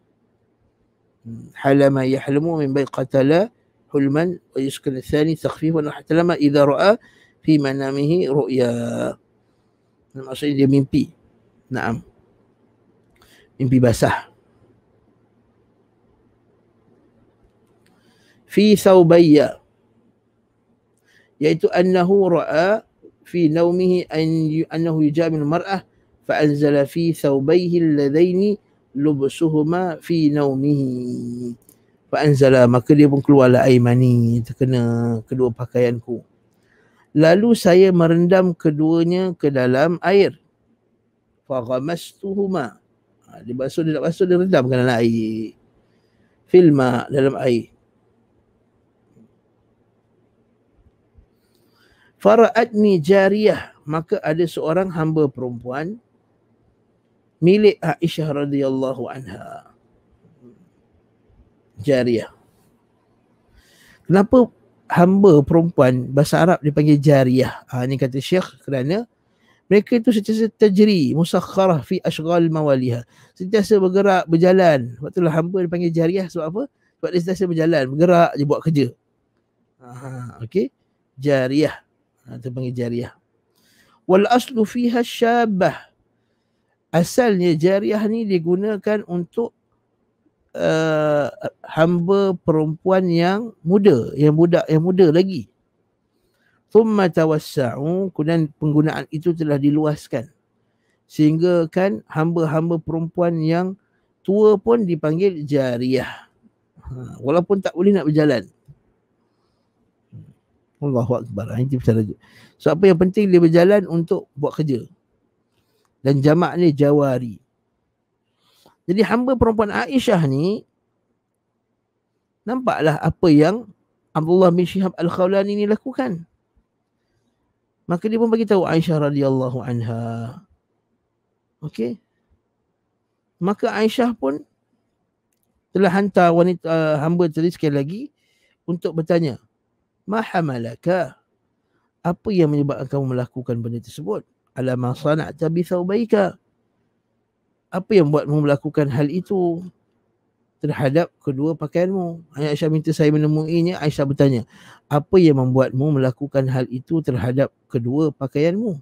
Halama yahlamu min bayi qatala hulman wa yuskan thani takhfifan wa hatalama idha ra'a fi manamihi ru'ya. Maksudnya dia mimpi. Naam. Mimpi basah. Fi thawbayya. Iaitu annahu ra'a fi naumihi an annahu yujamil mar'ah fa anzala fi thawbayhi alladaini lubsuhuma fi naumihi. Fa anzala, maka dia pun keluarlah air mani terkena kedua pakaianku. Lalu saya merendam keduanya ke dalam air. Faghamastuhuma. Ha, dia basuh, dia nak basuh, dia rendam ke dalam air. Filma, dalam air. Fara'atni jariyah. Maka ada seorang hamba perempuan milik Aisyah radhiyallahu anha. Jariyah. Kenapa hamba perempuan bahasa Arab dipanggil jariyah? Ha, ini kata Syekh kerana mereka itu sentiasa tajri, musakharah fi ashghal mawaliha. Sentiasa bergerak, berjalan. Sebab itulah hamba dipanggil jariyah. Sebab apa? Sebab dia sentiasa berjalan, bergerak je buat kerja. Ha, okey. Jariyah. Ha, itu panggil jariyah. Wal aslu fiha syabah. Asalnya jariyah ni digunakan untuk uh, hamba perempuan yang muda, yang budak yang muda lagi. Thumma tawassa'u, kemudian penggunaan itu telah diluaskan. Sehingga kan hamba-hamba perempuan yang tua pun dipanggil jariyah. Ha, walaupun tak boleh nak berjalan. Allahu Akbar. Ini pasal lagi. So apa yang penting dia berjalan untuk buat kerja. Dan jamak ni jawari. Jadi hamba perempuan Aisyah ni, nampaklah apa yang Abdullah bin Syihab Al-Khawlani ni lakukan. Maka dia pun bagi tahu Aisyah radhiyallahu anha. Okey. Maka Aisyah pun telah hantar wanita uh, hamba tadi sekali lagi untuk bertanya, "Ma hamalaka?" Apa yang menyebabkan kamu melakukan benda tersebut? Ala ma sana'ta bi thawbayka. Apa yang buatmu melakukan hal itu terhadap kedua pakaianmu? Aisyah minta saya menemuinya. Aisyah bertanya, apa yang membuatmu melakukan hal itu terhadap kedua pakaianmu?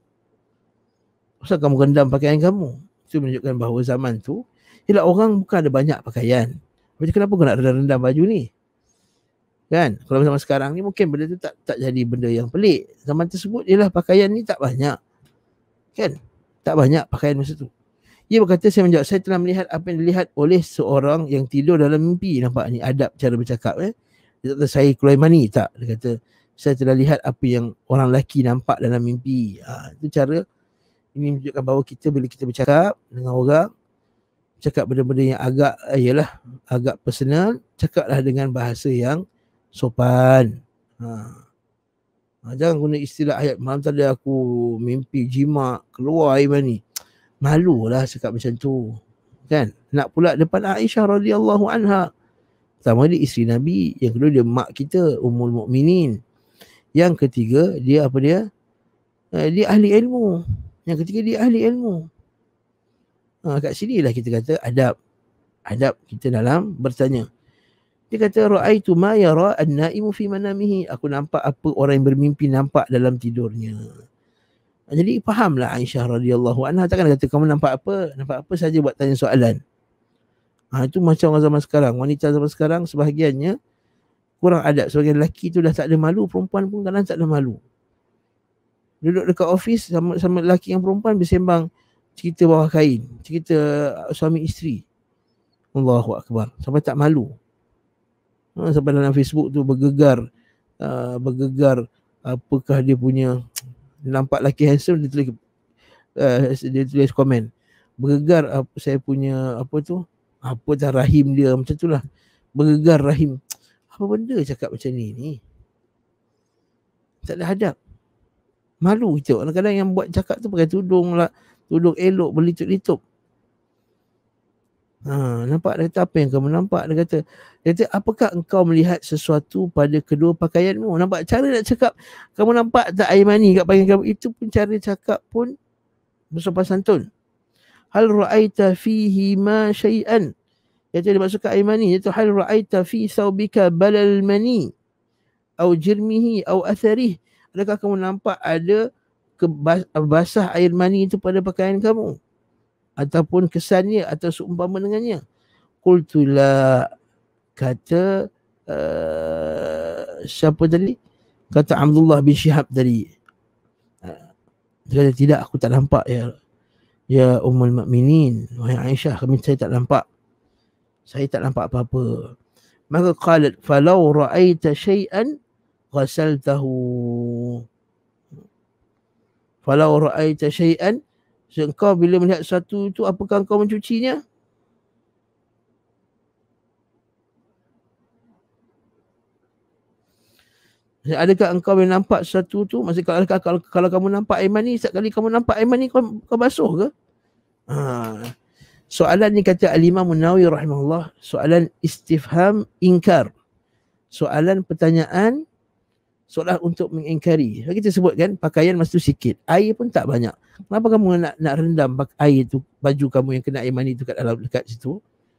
Kenapa kamu rendam pakaian kamu? Itu menunjukkan bahawa zaman tu, ialah orang bukan ada banyak pakaian. Macam kenapa kau nak rendam baju ni? Kan? Kalau zaman sekarang ni mungkin benda tu tak tak jadi benda yang pelik. Zaman tersebut ialah pakaian ni tak banyak. Kan? Tak banyak pakaian masa tu. Ia berkata, saya menjawab, saya telah melihat apa yang dilihat oleh seorang yang tidur dalam mimpi. Nampak ni adab cara bercakap. Eh? Dia tak kata saya keluar mani. Tak. Dia kata, saya telah lihat apa yang orang lelaki nampak dalam mimpi. Ha, itu cara, ini menunjukkan bahawa kita bila kita bercakap dengan orang, cakap benda-benda yang agak, ialah agak personal, cakaplah dengan bahasa yang sopan. Ha. Ha, jangan guna istilah ayat, malam tadi aku mimpi jima, keluar air mani. Malulah cakap macam tu. Kan? Nak pula depan Aisyah radhiyallahu anha. Pertama dia isteri Nabi, yang kedua dia mak kita, Ummul Mukminin. Yang ketiga dia apa dia? Uh, dia ahli ilmu. Yang ketiga dia ahli ilmu. Ha, kat sinilah kita kata adab. Adab kita dalam bertanya. Dia kata ra'aitu ma yara an-naimu fi manamihi. Aku nampak apa orang yang bermimpi nampak dalam tidurnya. Jadi fahamlah Aisyah radhiyallahu anha. Takkan kata kamu nampak apa? Nampak apa saja buat tanya soalan. Ha, itu macam orang zaman sekarang. Wanita zaman sekarang sebahagiannya kurang adab. Sebagian lelaki tu dah tak ada malu. Perempuan pun kadang tak ada malu. Duduk dekat ofis sama, sama lelaki yang perempuan bersembang cerita bawah kain. Cerita suami isteri. Allahu Akbar. Sampai tak malu. Ha, sampai dalam Facebook tu bergegar uh, bergegar, apakah dia punya, nampak lelaki handsome, dia tulis uh, dia tulis komen, bergegar apa saya punya apa tu, apa dah rahim dia, macam tu lah, bergegar rahim. Apa benda cakap macam ni ni? Tak ada hadap. Malu kita. Kadang-kadang yang buat cakap tu pakai tudung lah, tudung elok, berlitup-litup. Ha, nampak? Dia kata, apa yang kamu nampak? Dia kata, dia kata, apakah engkau melihat sesuatu pada kedua pakaianmu? Nampak? Cara nak cakap, kamu nampak tak air mani kat pakaian kamu? Itu pun cara cakap pun bersopan santun. Hal ra'aita fihi ma syai'an. Iaitu dia maksudkan air mani. Iaitu hal ra'aita fi thawbika balal mani au jirmihi au atharih. Adakah kamu nampak ada basah air mani itu pada pakaian kamu? Ataupun kesannya atau seumpama dengannya? Qultu la, kata uh, siapa tadi? Kata Abdullah bin Syihab tadi. Uh, dia kata, tidak, aku tak nampak ya ya Ummul Mukminin, wahai Aisyah, kami saya tak nampak. Saya tak nampak apa-apa. Maka qalat falau ra'aita syai'an ghasaltahu. Falau ra'aita syai'an, engkau bila melihat sesuatu itu, apakah engkau mencucinya? Adakah engkau boleh nampak sesuatu tu? Maksudnya kalau, kalau, kalau kamu nampak air mani, setiap kali kamu nampak air mani, kau, kau basuh ke? Ha. Soalan ni kata Al-Imam An-Nawawi rahimahullah, soalan istifham inkar. Soalan pertanyaan, soalan untuk mengingkari. Kita sebut kan, pakaian masa tu sikit, air pun tak banyak. Kenapa kamu nak nak rendam air tu, baju kamu yang kena air mani tu kat dalam, dekat situ?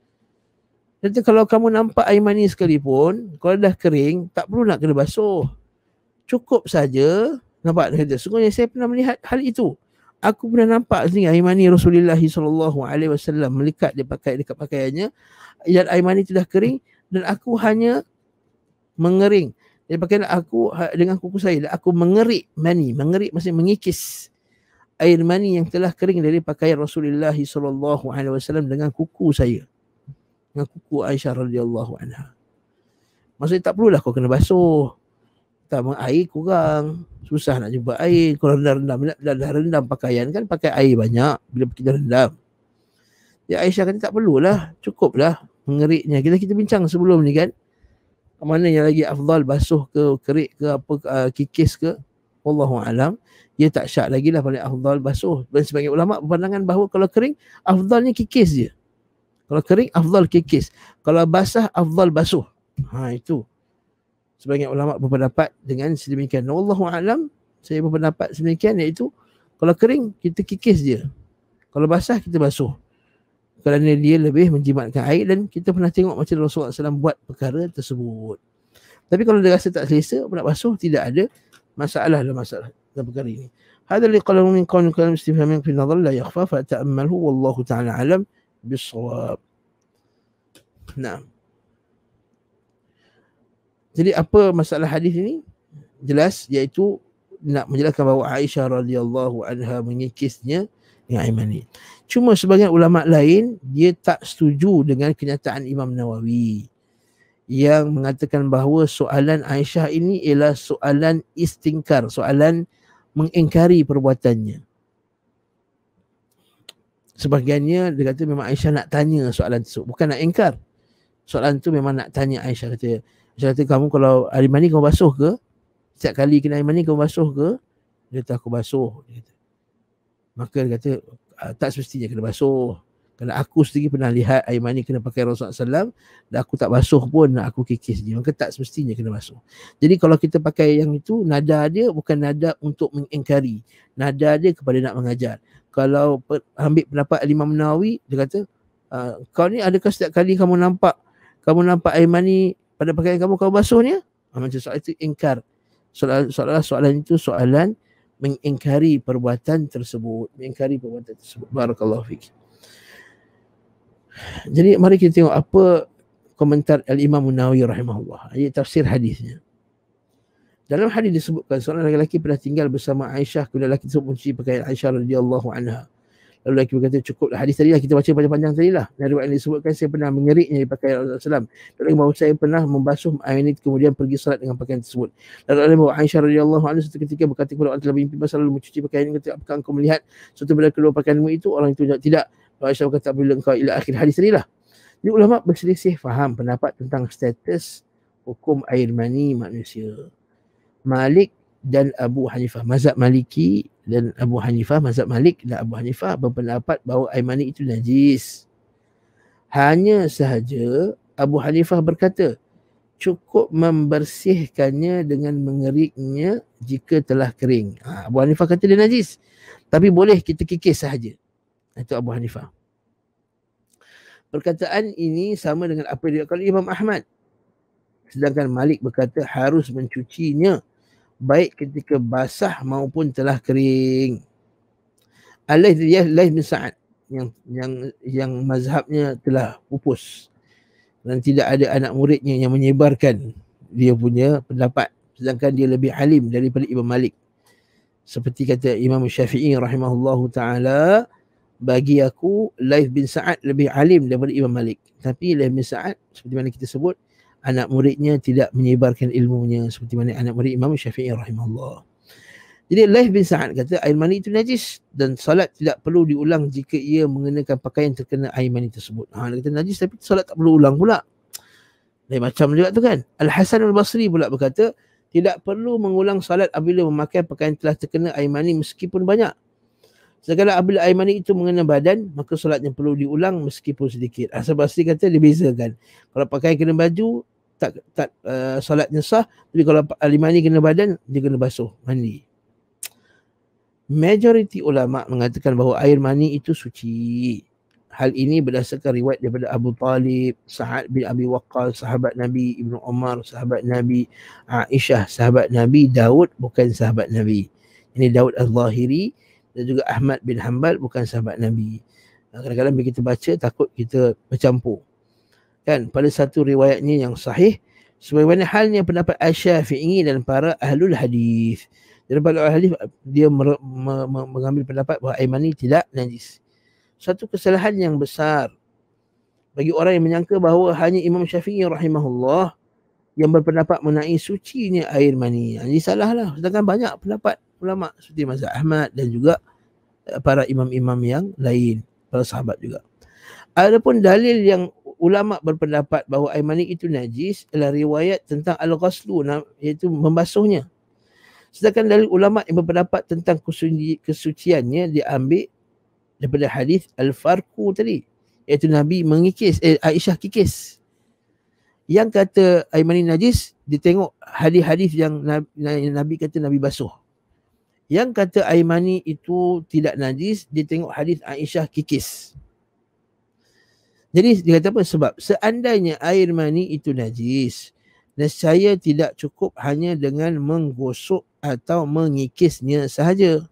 Jadi kalau kamu nampak air mani sekalipun, kalau dah kering, tak perlu nak kena basuh. Cukup saja, nampak? Dia kata, sungguhnya saya pernah melihat hal itu. Aku pernah nampak ni air mani Rasulullah sallallahu alaihi wasallam melekat dia pakai dekat pakaiannya, dan air mani itu dah kering, dan aku hanya mengering. Dia pakaian aku dengan kuku saya, dan aku mengerik mani, mengerik maksudnya mengikis air mani yang telah kering dari pakaian Rasulullah sallallahu alaihi wasallam dengan kuku saya, dengan kuku Aisyah radhiyallahu anha. Maksudnya tak perlulah kau kena basuh. Tak, air kurang, susah nak jumpa air. Kalau dah rendam, dah, dah rendam pakaian kan, pakai air banyak bila kita rendam. Ya, Aisyah kata tak perlulah, cukuplah mengeriknya. Kita kita bincang sebelum ni kan, mana yang lagi afdal, basuh ke, kerik ke, apa, uh, kikis ke, wallahu alam. Dia tak syak lagi lah, paling afdal basuh. Dan sebagian ulama berpandangan bahawa kalau kering, afdalnya kikis je. Kalau kering, afdal kikis. Kalau basah, afdal basuh. Ha, itu. Sebagian ulama berpendapat dengan sedemikian. Wallahu alam, saya berpendapat sedemikian, iaitu kalau kering, kita kikis je. Kalau basah, kita basuh. Kerana dia lebih menjimatkan air, dan kita pernah tengok macam Rasulullah sallallahu alaihi wasallam buat perkara tersebut. Tapi kalau dia rasa tak selesa, nak basuh, tidak ada masalah dalam masalah dalam perkara ini. Hadha li qala min qawl kalam istifhamin fi nadhar la yakhfa fa ta'ammalhu wallahu ta'ala alam bis-shawab. Nah. Jadi apa masalah hadis ini? Jelas, iaitu nak menjelaskan bahawa Aisyah radhiyallahu anha mengikisnya dengan air mani. Cuma sebagian ulama lain, dia tak setuju dengan kenyataan Imam Nawawi yang mengatakan bahawa soalan Aisyah ini ialah soalan istingkar, soalan mengingkari perbuatannya. Sebahagiannya dia kata memang Aisyah nak tanya soalan tu, bukan nak ingkar. Soalan tu memang nak tanya Aisyah. Kata, Aisyah kata, kamu kalau air mani kau basuh ke? Setiap kali kena air mani kau basuh ke? Dia kata, aku basuh. Dia kata. Maka dia kata, tak semestinya kena basuh. Kerana aku sendiri pernah lihat air mani kena pakai Rasulullah sallallahu alaihi wasallam, dan aku tak basuh pun, nak aku kikis je. Maka tak semestinya kena basuh. Jadi kalau kita pakai yang itu, nada dia bukan nada untuk mengingkari. Nada dia kepada nak mengajar. Kalau per, ambil pendapat Imam Nawawi, dia kata, kau ni adakah setiap kali kamu nampak kamu nampak air mani pada pakaian kamu, kau basuhnya? Ha, macam soalan itu ingkar. Soalan, soalan, soalan itu soalan mengingkari perbuatan tersebut. Mengingkari perbuatan tersebut. Barakallahu fiik. Jadi mari kita tengok apa komentar Al-Imam An-Nawawi rahimahullah. Ini tafsir hadisnya. Dalam hadis disebutkan seorang lelaki pernah tinggal bersama Aisyah, kemudian lelaki tersebut mencuci pakaian Aisyah radhiyallahu anha. Lalu lelaki berkata, cukuplah hadis tadi lah, kita baca panjang-panjang tadi lah. Dan riwayat yang disebutkan, saya pernah mengeriknya di pakaian Rasulullah sallallahu alaihi wasallam. Lalu bahawa saya pernah membasuh air ini kemudian pergi salat dengan pakaian tersebut. Lalu ada bahawa Aisyah radhiyallahu anha suatu ketika berkata kepada orang telah bermimpi basah lalu mencuci pakaian ini, kata, apakah engkau melihat suatu benda kedua pakaianmu itu? Orang itu tidak. Lalu Aisyah berkata, apabila engkau ila akhir hadis tadi lah. Jadi ulama berselisih faham pendapat tentang status hukum air mani manusia. Malik dan Abu Hanifah, mazhab Maliki dan Abu Hanifah, mazhab Malik dan Abu Hanifah berpendapat bahawa air mani itu najis. Hanya sahaja Abu Hanifah berkata cukup membersihkannya dengan mengeriknya jika telah kering. Ha, Abu Hanifah kata dia najis, tapi boleh kita kikis sahaja. Itu Abu Hanifah. Perkataan ini sama dengan apa yang dikatakan Imam Ahmad. Sedangkan Malik berkata harus mencucinya baik ketika basah maupun telah kering. Al-Layth bin Sa'ad yang yang yang mazhabnya telah pupus dan tidak ada anak muridnya yang menyebarkan dia punya pendapat, sedangkan dia lebih alim daripada Imam Malik. Seperti kata Imam Syafi'i rahimahullahu taala, bagi aku Layth bin Sa'ad lebih alim daripada Imam Malik. Tapi Layth bin Sa'ad seperti mana kita sebut, anak muridnya tidak menyebarkan ilmunya seperti mana anak murid Imam Syafi'i rahimahullah. Jadi Layth bin Sa'ad kata air mani itu najis dan salat tidak perlu diulang jika ia mengenakan pakaian terkena air mani tersebut. Ha, dia kata najis tapi salat tak perlu ulang pula. Lain macam juga tu kan. Al-Hasan al-Basri pula berkata tidak perlu mengulang salat apabila memakai pakaian telah terkena air mani meskipun banyak. Segala apabila air mani itu mengena badan, maka solatnya perlu diulang meskipun sedikit. Hasan Basri kata dia bezakan. Kalau pakai kena baju, tak tak uh, solatnya sah. Tapi kalau air mani kena badan, dia kena basuh, mandi. Majoriti ulama mengatakan bahawa air mani itu suci. Hal ini berdasarkan riwayat daripada Abu Talib, Sa'ad bin Abi Waqqas, sahabat Nabi, Ibnu Umar, sahabat Nabi, Aisyah, sahabat Nabi, Daud, bukan sahabat Nabi. Ini Daud al-Zahiri, dan juga Ahmad bin Hanbal, bukan sahabat Nabi. Kadang-kadang bila kita baca takut kita bercampur. Kan pada satu riwayatnya yang sahih, sebagaimana halnya pendapat Asy-Syafi'i dan para ahlul hadis. Daripada ahli hadis dia mer- me- me- mengambil pendapat bahawa air mani tidak najis. Satu kesalahan yang besar bagi orang yang menyangka bahawa hanya Imam Syafi'i rahimahullah yang berpendapat mengenai sucinya air mani. Ini salahlah. Sedangkan banyak pendapat ulama seperti mazhab Ahmad dan juga para imam-imam yang lain, para sahabat juga. Adapun dalil yang ulama berpendapat bahawa air mani itu najis adalah riwayat tentang al-ghaslu, iaitu membasuhnya. Sedangkan dalil ulama yang berpendapat tentang kesuci, kesuciannya diambil daripada hadis al-farqu tadi, iaitu Nabi mengikis, eh, Aisyah kikis. Yang kata air mani najis, dia tengok hadis-hadis yang Nabi, yang Nabi kata Nabi basuh. Yang kata air mani itu tidak najis, dia tengok hadis Aisyah kikis. Jadi dia kata apa? Sebab seandainya air mani itu najis, nescaya tidak cukup hanya dengan menggosok atau mengikisnya sahaja.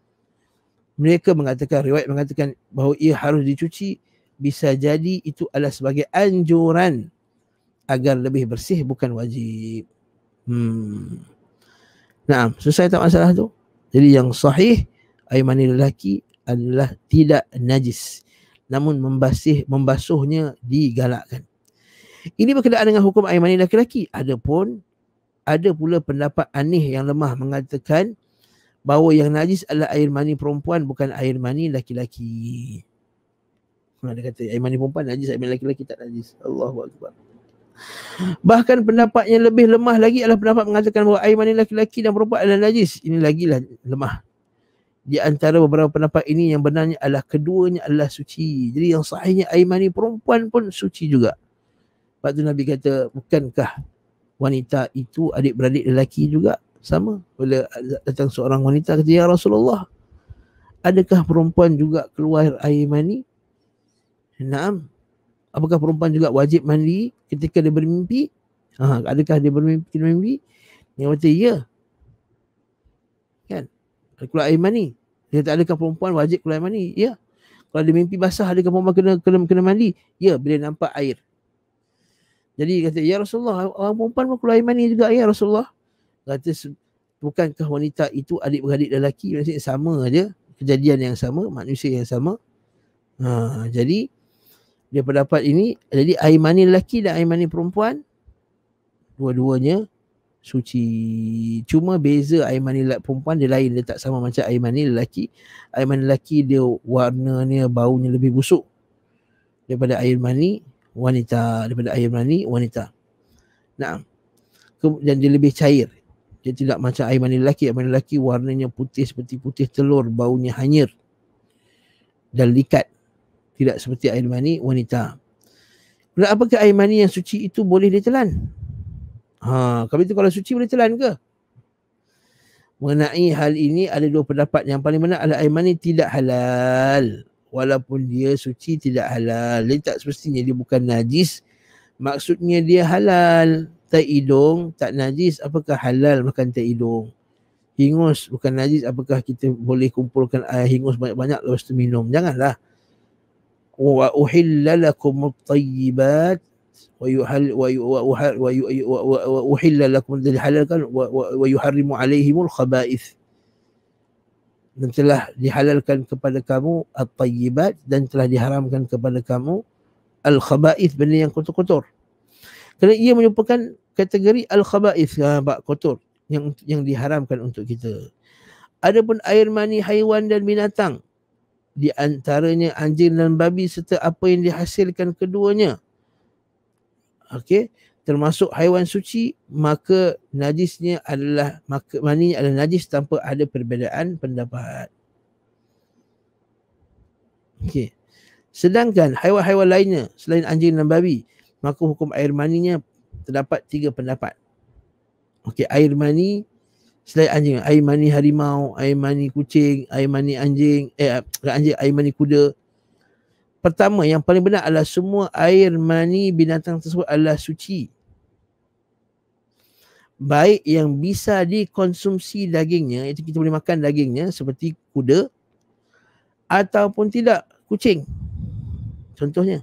Mereka mengatakan, riwayat mengatakan bahawa ia harus dicuci, bisa jadi itu adalah sebagai anjuran agar lebih bersih, bukan wajib. Hmm. Nah, selesai tak masalah tu? Jadi yang sahih, air mani lelaki adalah tidak najis, namun membasuh, membasuhnya digalakkan. Ini berkenaan dengan hukum air mani lelaki. Adapun ada pula pendapat aneh yang lemah mengatakan bahawa yang najis adalah air mani perempuan, bukan air mani lelaki. Dia kata air mani perempuan najis, air mani lelaki tak najis. Allahu Akbar. Bahkan pendapat yang lebih lemah lagi adalah pendapat mengatakan bahawa air mani lelaki dan perempuan adalah najis. Ini lagilah lemah. Di antara beberapa pendapat ini yang benarnya adalah keduanya adalah suci. Jadi yang sahihnya air mani perempuan pun suci juga. Sebab tu Nabi kata, bukankah wanita itu adik-beradik lelaki juga? Sama. Bila datang seorang wanita kata, ya Rasulullah, adakah perempuan juga keluar air mani? Naam. Apakah perempuan juga wajib mandi ketika dia bermimpi? Ha, adakah dia bermimpi? bermimpi? Dia kata, ya. Kan? Keluar air mani. Dia kata, adakah perempuan wajib keluar air mani? Ya. Kalau dia mimpi basah, adakah perempuan kena, kena, kena mandi? Ya, bila nampak air. Jadi kata, ya Rasulullah, orang perempuan pun keluar air mani juga, ya Rasulullah. Kata, bukankah wanita itu adik-beradik lelaki? Maksudnya sama aja. kejadian yang sama, manusia yang sama. Ha, jadi dia pendapat ini, jadi air mani lelaki dan air mani perempuan dua-duanya suci. Cuma beza air mani lelaki perempuan dia lain, dia tak sama macam air mani lelaki. Air mani lelaki dia warnanya, baunya lebih busuk daripada air mani wanita, daripada air mani wanita. Nah, dan dia lebih cair. Dia tidak macam air mani lelaki. Air mani lelaki warnanya putih seperti putih telur, baunya hanyir dan likat. Tidak seperti air mani wanita. Kemudian apakah air mani yang suci itu boleh ditelan? Ha, kalau itu kalau suci boleh telan ke? Mengenai hal ini ada dua pendapat. Yang paling benar adalah air mani tidak halal. Walaupun dia suci tidak halal. Dia tak semestinya dia bukan najis. Maksudnya dia halal. Tai hidung tak najis, apakah halal makan tai hidung? Hingus bukan najis, apakah kita boleh kumpulkan air hingus banyak-banyak lepas tu minum? Janganlah. Wa uhilla lakum at-tayyibat wa yuhal wa wa uhilla lakum dihalalkan wa yuharrimu alaihimul khaba'ith. Dan telah dihalalkan kepada kamu at-tayyibat dan telah diharamkan kepada kamu al-khaba'ith, benda yang kotor-kotor. Kerana ia merupakan kategori al-khaba'ith, bak kotor yang yang diharamkan untuk kita. Adapun air mani haiwan dan binatang, di antaranya anjing dan babi serta apa yang dihasilkan keduanya, okey, termasuk haiwan suci, maka najisnya adalah, maka maninya adalah najis tanpa ada perbezaan pendapat. Okey. Sedangkan haiwan-haiwan lainnya selain anjing dan babi, maka hukum air maninya terdapat tiga pendapat. Okey, air mani selain anjing, air mani harimau, air mani kucing, air mani anjing, eh anjing, air mani kuda. Pertama, yang paling benar adalah semua air mani binatang tersebut adalah suci. Baik yang bisa dikonsumsi dagingnya, iaitu kita boleh makan dagingnya seperti kuda, ataupun tidak, kucing contohnya.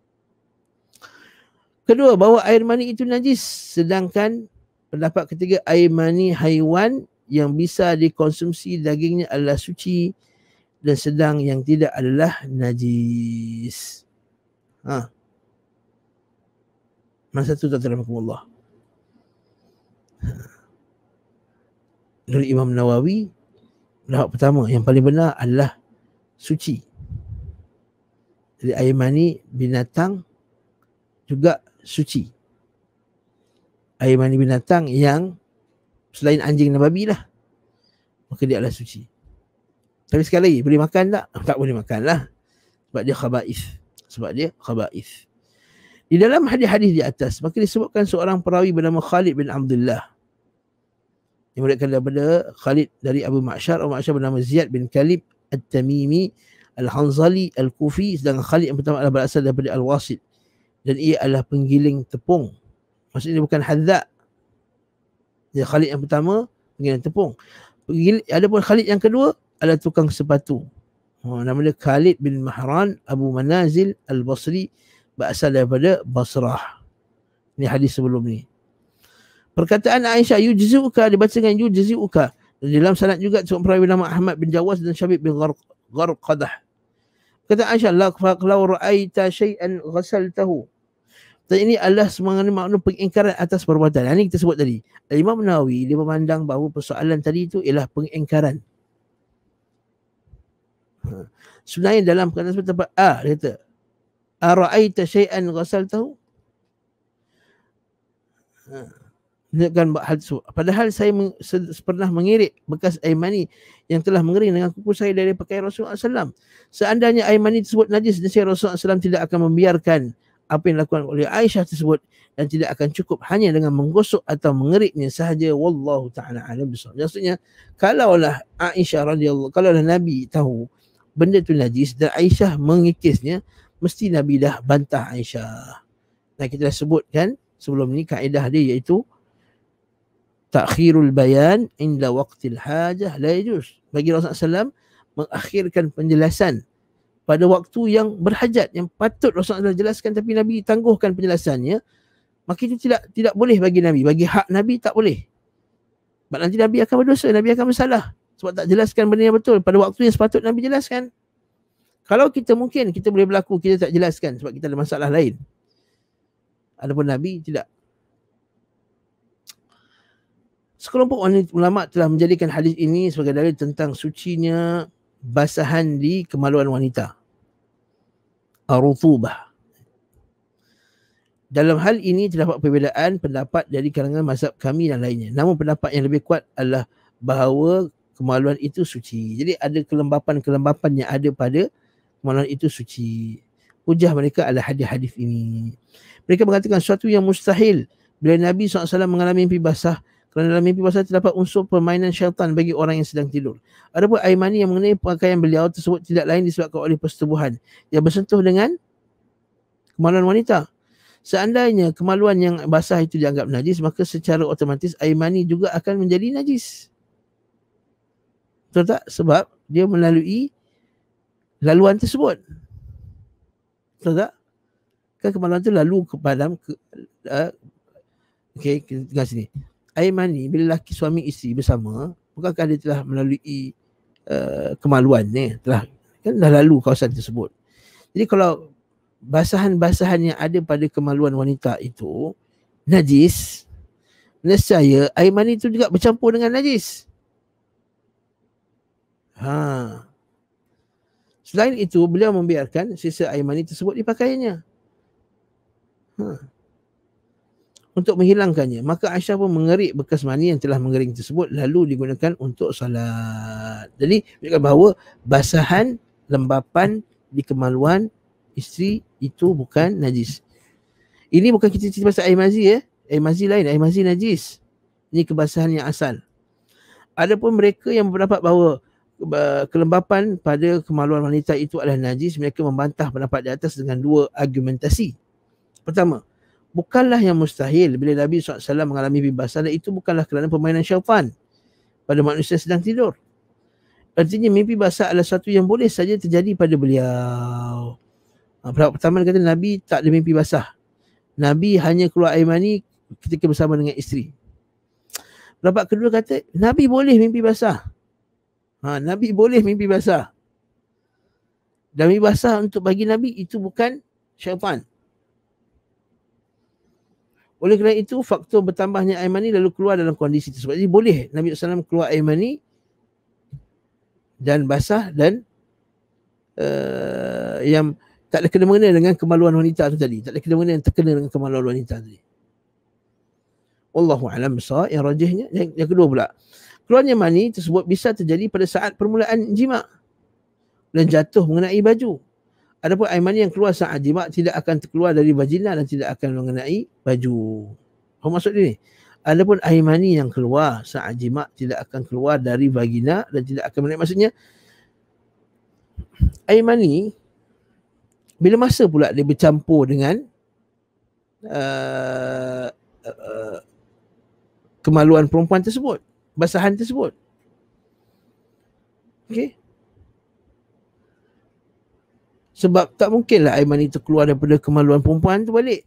Kedua, bahawa air mani itu najis. Sedangkan pendapat ketiga, air mani haiwan yang bisa dikonsumsi dagingnya adalah suci, dan sedang yang tidak adalah najis. Ha. Mana satu tak terhamakumullah? Dari Imam Nawawi, pendapat pertama yang paling benar adalah suci. Jadi air mani binatang juga suci. Air mani binatang yang selain anjing dan babi lah, maka dia adalah suci. Tapi sekali lagi, boleh makan tak? Tak boleh makan lah. Sebab dia khaba'ith. Sebab dia khaba'ith. Di dalam hadis-hadis di atas, maka disebutkan seorang perawi bernama Khalid bin Abdullah. Yang meriwayatkan daripada Khalid dari Abu Ma'syar. Abu Ma'syar bernama Ziyad bin Kalib At-Tamimi Al-Hanzali Al-Kufi. Sedangkan Khalid yang pertama adalah berasal daripada Al-Wasid. Dan ia adalah penggiling tepung. Maksudnya bukan hadza. Jadi Khalid yang pertama penggiling tepung. Ada pun Khalid yang kedua adalah tukang sepatu. Oh, nama dia Khalid bin Mahran Abu Manazil Al-Basri, berasal daripada Basrah. Ini hadis sebelum ni. Perkataan Aisyah yujzi'uka dibaca dengan yujzi'uka. Dan dalam sanad juga seorang perawi nama Ahmad bin Jawaz dan Syabib bin Gharqadah. Kata Aisyah, la law ra'aita syai'an ghasaltahu. Dan ini adalah semangat makna pengingkaran atas perbuatan. Ini kita sebut tadi. Imam Nawawi dia memandang bahawa persoalan tadi itu ialah pengingkaran. Ha. Sebenarnya dalam perkataan seperti apa? Ah, dia kata, ara'aita syai'an ghasaltahu? Ha. Kan, padahal saya meng, se, pernah mengirik bekas air mani yang telah mengering dengan kuku saya dari pakaian Rasulullah sallallahu alaihi wasallam. Seandainya air mani tersebut najis, dan saya Rasulullah sallallahu alaihi wasallam tidak akan membiarkan apa yang dilakukan oleh Aisyah tersebut, dan tidak akan cukup hanya dengan menggosok atau mengeriknya sahaja. Wallahu ta'ala alam bisawab. Maksudnya, kalaulah Aisyah radhiyallahu, kalaulah Nabi tahu benda itu najis dan Aisyah mengikisnya, mesti Nabi dah bantah Aisyah. Nah, kita dah sebutkan sebelum ni kaedah dia, iaitu takhirul bayan inda waqtil hajah la yajuz. Bagi Rasulullah sallallahu alaihi wasallam mengakhirkan penjelasan pada waktu yang berhajat, yang patut Rasulullah jelaskan tapi Nabi tangguhkan penjelasannya, maka itu tidak tidak boleh bagi Nabi. Bagi hak Nabi tak boleh. Sebab nanti Nabi akan berdosa, Nabi akan bersalah. sebab tak jelaskan benda yang betul pada waktu yang sepatutnya Nabi jelaskan. Kalau kita mungkin kita boleh berlaku kita tak jelaskan sebab kita ada masalah lain. Adapun Nabi tidak. Sekelompok ulama telah menjadikan hadis ini sebagai dalil tentang sucinya basahan di kemaluan wanita. Ar-rutubah. Dalam hal ini terdapat perbezaan pendapat dari kalangan mazhab kami dan lainnya. Namun pendapat yang lebih kuat adalah bahawa kemaluan itu suci. Jadi ada kelembapan-kelembapan yang ada pada kemaluan itu suci. Hujah mereka adalah hadis-hadis ini. Mereka mengatakan sesuatu yang mustahil bila Nabi sallallahu alaihi wasallam mengalami mimpi basah. Kerana dalam mimpi basah terdapat unsur permainan syaitan bagi orang yang sedang tidur. Adapun air mani yang mengenai pakaian beliau tersebut tidak lain disebabkan oleh persetubuhan yang bersentuh dengan kemaluan wanita. Seandainya kemaluan yang basah itu dianggap najis, maka secara otomatis air mani juga akan menjadi najis. Betul tak? Sebab dia melalui laluan tersebut. Betul tak? Kan kemaluan itu lalu ke dalam ke, uh, okey, kita tengah sini. Air mani bila lelaki suami isteri bersama, bukankah dia telah melalui uh, kemaluan ni, telah kan dah lalu kawasan tersebut. Jadi kalau basahan-basahan yang ada pada kemaluan wanita itu najis, nescaya air mani itu juga bercampur dengan najis. Ha. Selain itu, beliau membiarkan sisa air mani tersebut di pakaiannya. Ha. Untuk menghilangkannya, maka Aisyah pun mengerik bekas mani yang telah mengering tersebut lalu digunakan untuk salat. Jadi menunjukkan bahawa basahan lembapan di kemaluan isteri itu bukan najis. Ini bukan kita cerita pasal air mazi ya. Air mazi lain, air mazi najis. Ini kebasahan yang asal. Adapun mereka yang berpendapat bahawa kelembapan pada kemaluan wanita itu adalah najis, mereka membantah pendapat di atas dengan dua argumentasi. Pertama, bukanlah yang mustahil bila Nabi sallallahu alaihi wasallam mengalami mimpi basah, dan itu bukanlah kerana permainan syaitan pada manusia sedang tidur. Artinya mimpi basah adalah satu yang boleh saja terjadi pada beliau. Pendapat pertama dia kata Nabi tak ada mimpi basah. Nabi hanya keluar air mani ketika bersama dengan isteri. Pendapat kedua kata Nabi boleh mimpi basah. Ha, Nabi boleh mimpi basah. Dan mimpi basah untuk bagi Nabi itu bukan syaitan. Oleh kerana itu, faktor bertambahnya air mani lalu keluar dalam kondisi tersebut. Jadi boleh Nabi sallallahu alaihi wasallam keluar air mani dan basah dan uh, yang tak ada kena-mengena dengan kemaluan wanita itu tadi. Tak ada kena-mengena yang terkena dengan kemaluan wanita tadi. Wallahu a'lam bissawab. Yang rajihnya, yang, yang kedua pula, keluarnya mani tersebut bisa terjadi pada saat permulaan jima dan jatuh mengenai baju. Adapun air mani yang keluar saat jima tidak akan terkeluar dari vagina dan tidak akan mengenai baju. Apa maksud dia ni? Adapun air mani yang keluar saat jima tidak akan keluar dari vagina dan tidak akan mengenai. Maksudnya air mani bila masa pula dia bercampur dengan uh, uh, kemaluan perempuan tersebut, basahan tersebut. Okey. Sebab tak mungkinlah air mani itu keluar daripada kemaluan perempuan tu balik.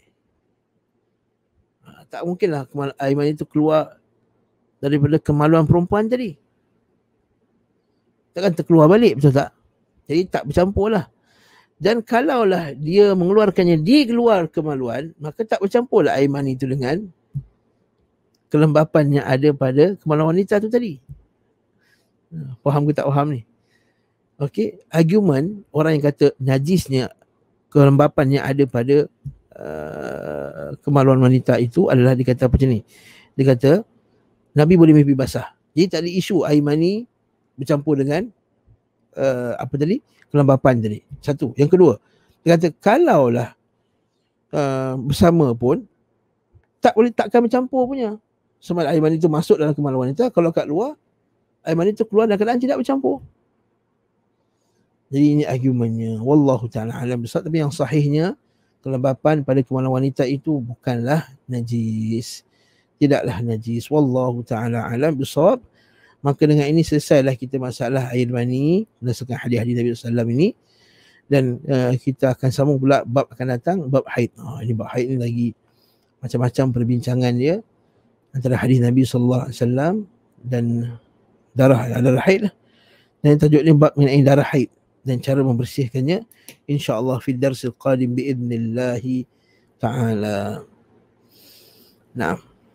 Ha, tak mungkinlah air mani itu keluar daripada kemaluan perempuan tadi. Takkan terkeluar balik, betul tak? Jadi tak bercampur lah. Dan kalaulah dia mengeluarkannya di luar kemaluan, maka tak bercampurlah air mani itu dengan kelembapan yang ada pada kemaluan wanita tu tadi. Faham ke tak faham ni? Okey, argument orang yang kata najisnya kelembapan yang ada pada uh, kemaluan wanita itu adalah dia kata apa macam ni. Dia kata Nabi boleh mimpi basah. Jadi tak ada isu air mani bercampur dengan uh, apa tadi? Kelembapan tadi. Satu. Yang kedua, dia kata kalaulah uh, bersama pun tak boleh takkan bercampur punya. Sebab air mani itu masuk dalam kemaluan wanita, kalau kat luar air mani itu keluar dalam keadaan tidak bercampur. Jadi ini argumennya. Wallahu ta'ala alam besar. Tapi yang sahihnya, kelembapan pada kemaluan wanita itu bukanlah najis. Tidaklah najis. Wallahu ta'ala alam besar. Maka dengan ini selesailah kita masalah air mani berdasarkan hadis-hadis Nabi sallallahu alaihi wasallam ini. Dan uh, kita akan sambung pula bab akan datang, bab haid. Oh, ini bab haid ni lagi macam-macam perbincangan dia antara hadis Nabi sallallahu alaihi wasallam dan darah darah haid lah. Dan tajuk ni bab mengenai darah haid dan cara membersihkannya, insya-Allah fi darsil qadim biidznillah taala. Naam.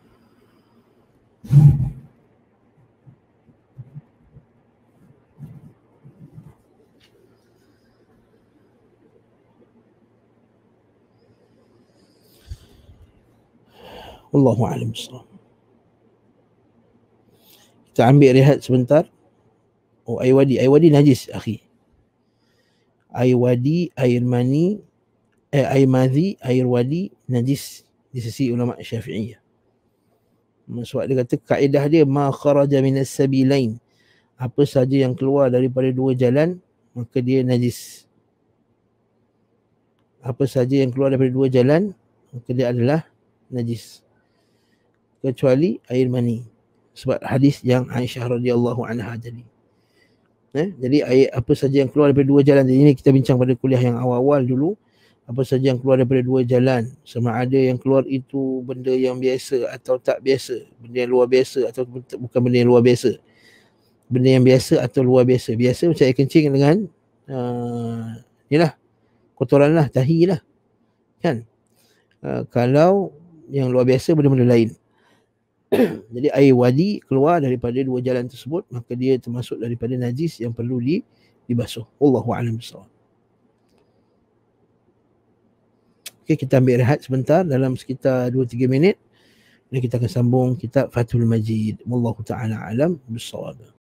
Wallahu a'lam bissawab. Kita ambil rehat sebentar. Oh, air wadi, air wadi najis, akhi. Air wadi, air mani, eh, air madhi, air wadi najis di sisi ulama Syafi'iyah. Sebab dia kata kaedah dia ma kharaja minas sabilain, apa saja yang keluar daripada dua jalan maka dia najis. Apa saja yang keluar daripada dua jalan maka dia adalah najis, kecuali air mani, sebab hadis yang Aisyah radhiyallahu anha tadi. Eh, jadi air apa saja yang keluar daripada dua jalan, jadi ini kita bincang pada kuliah yang awal-awal dulu. Apa saja yang keluar daripada dua jalan, sama ada yang keluar itu benda yang biasa atau tak biasa, benda yang luar biasa atau bukan benda yang luar biasa, benda yang biasa atau luar biasa. Biasa macam air kencing dengan uh, inilah kotoran lah, tahi lah kan. Uh, kalau yang luar biasa benda-benda lain. Jadi air wadi keluar daripada dua jalan tersebut maka dia termasuk daripada najis yang perlu di, dibasuh. Wallahu a'lam bissawab. Okey, kita ambil rehat sebentar dalam sekitar dua tiga minit dan kita akan sambung kitab Fathul Majid. Wallahu taala alam bissawab.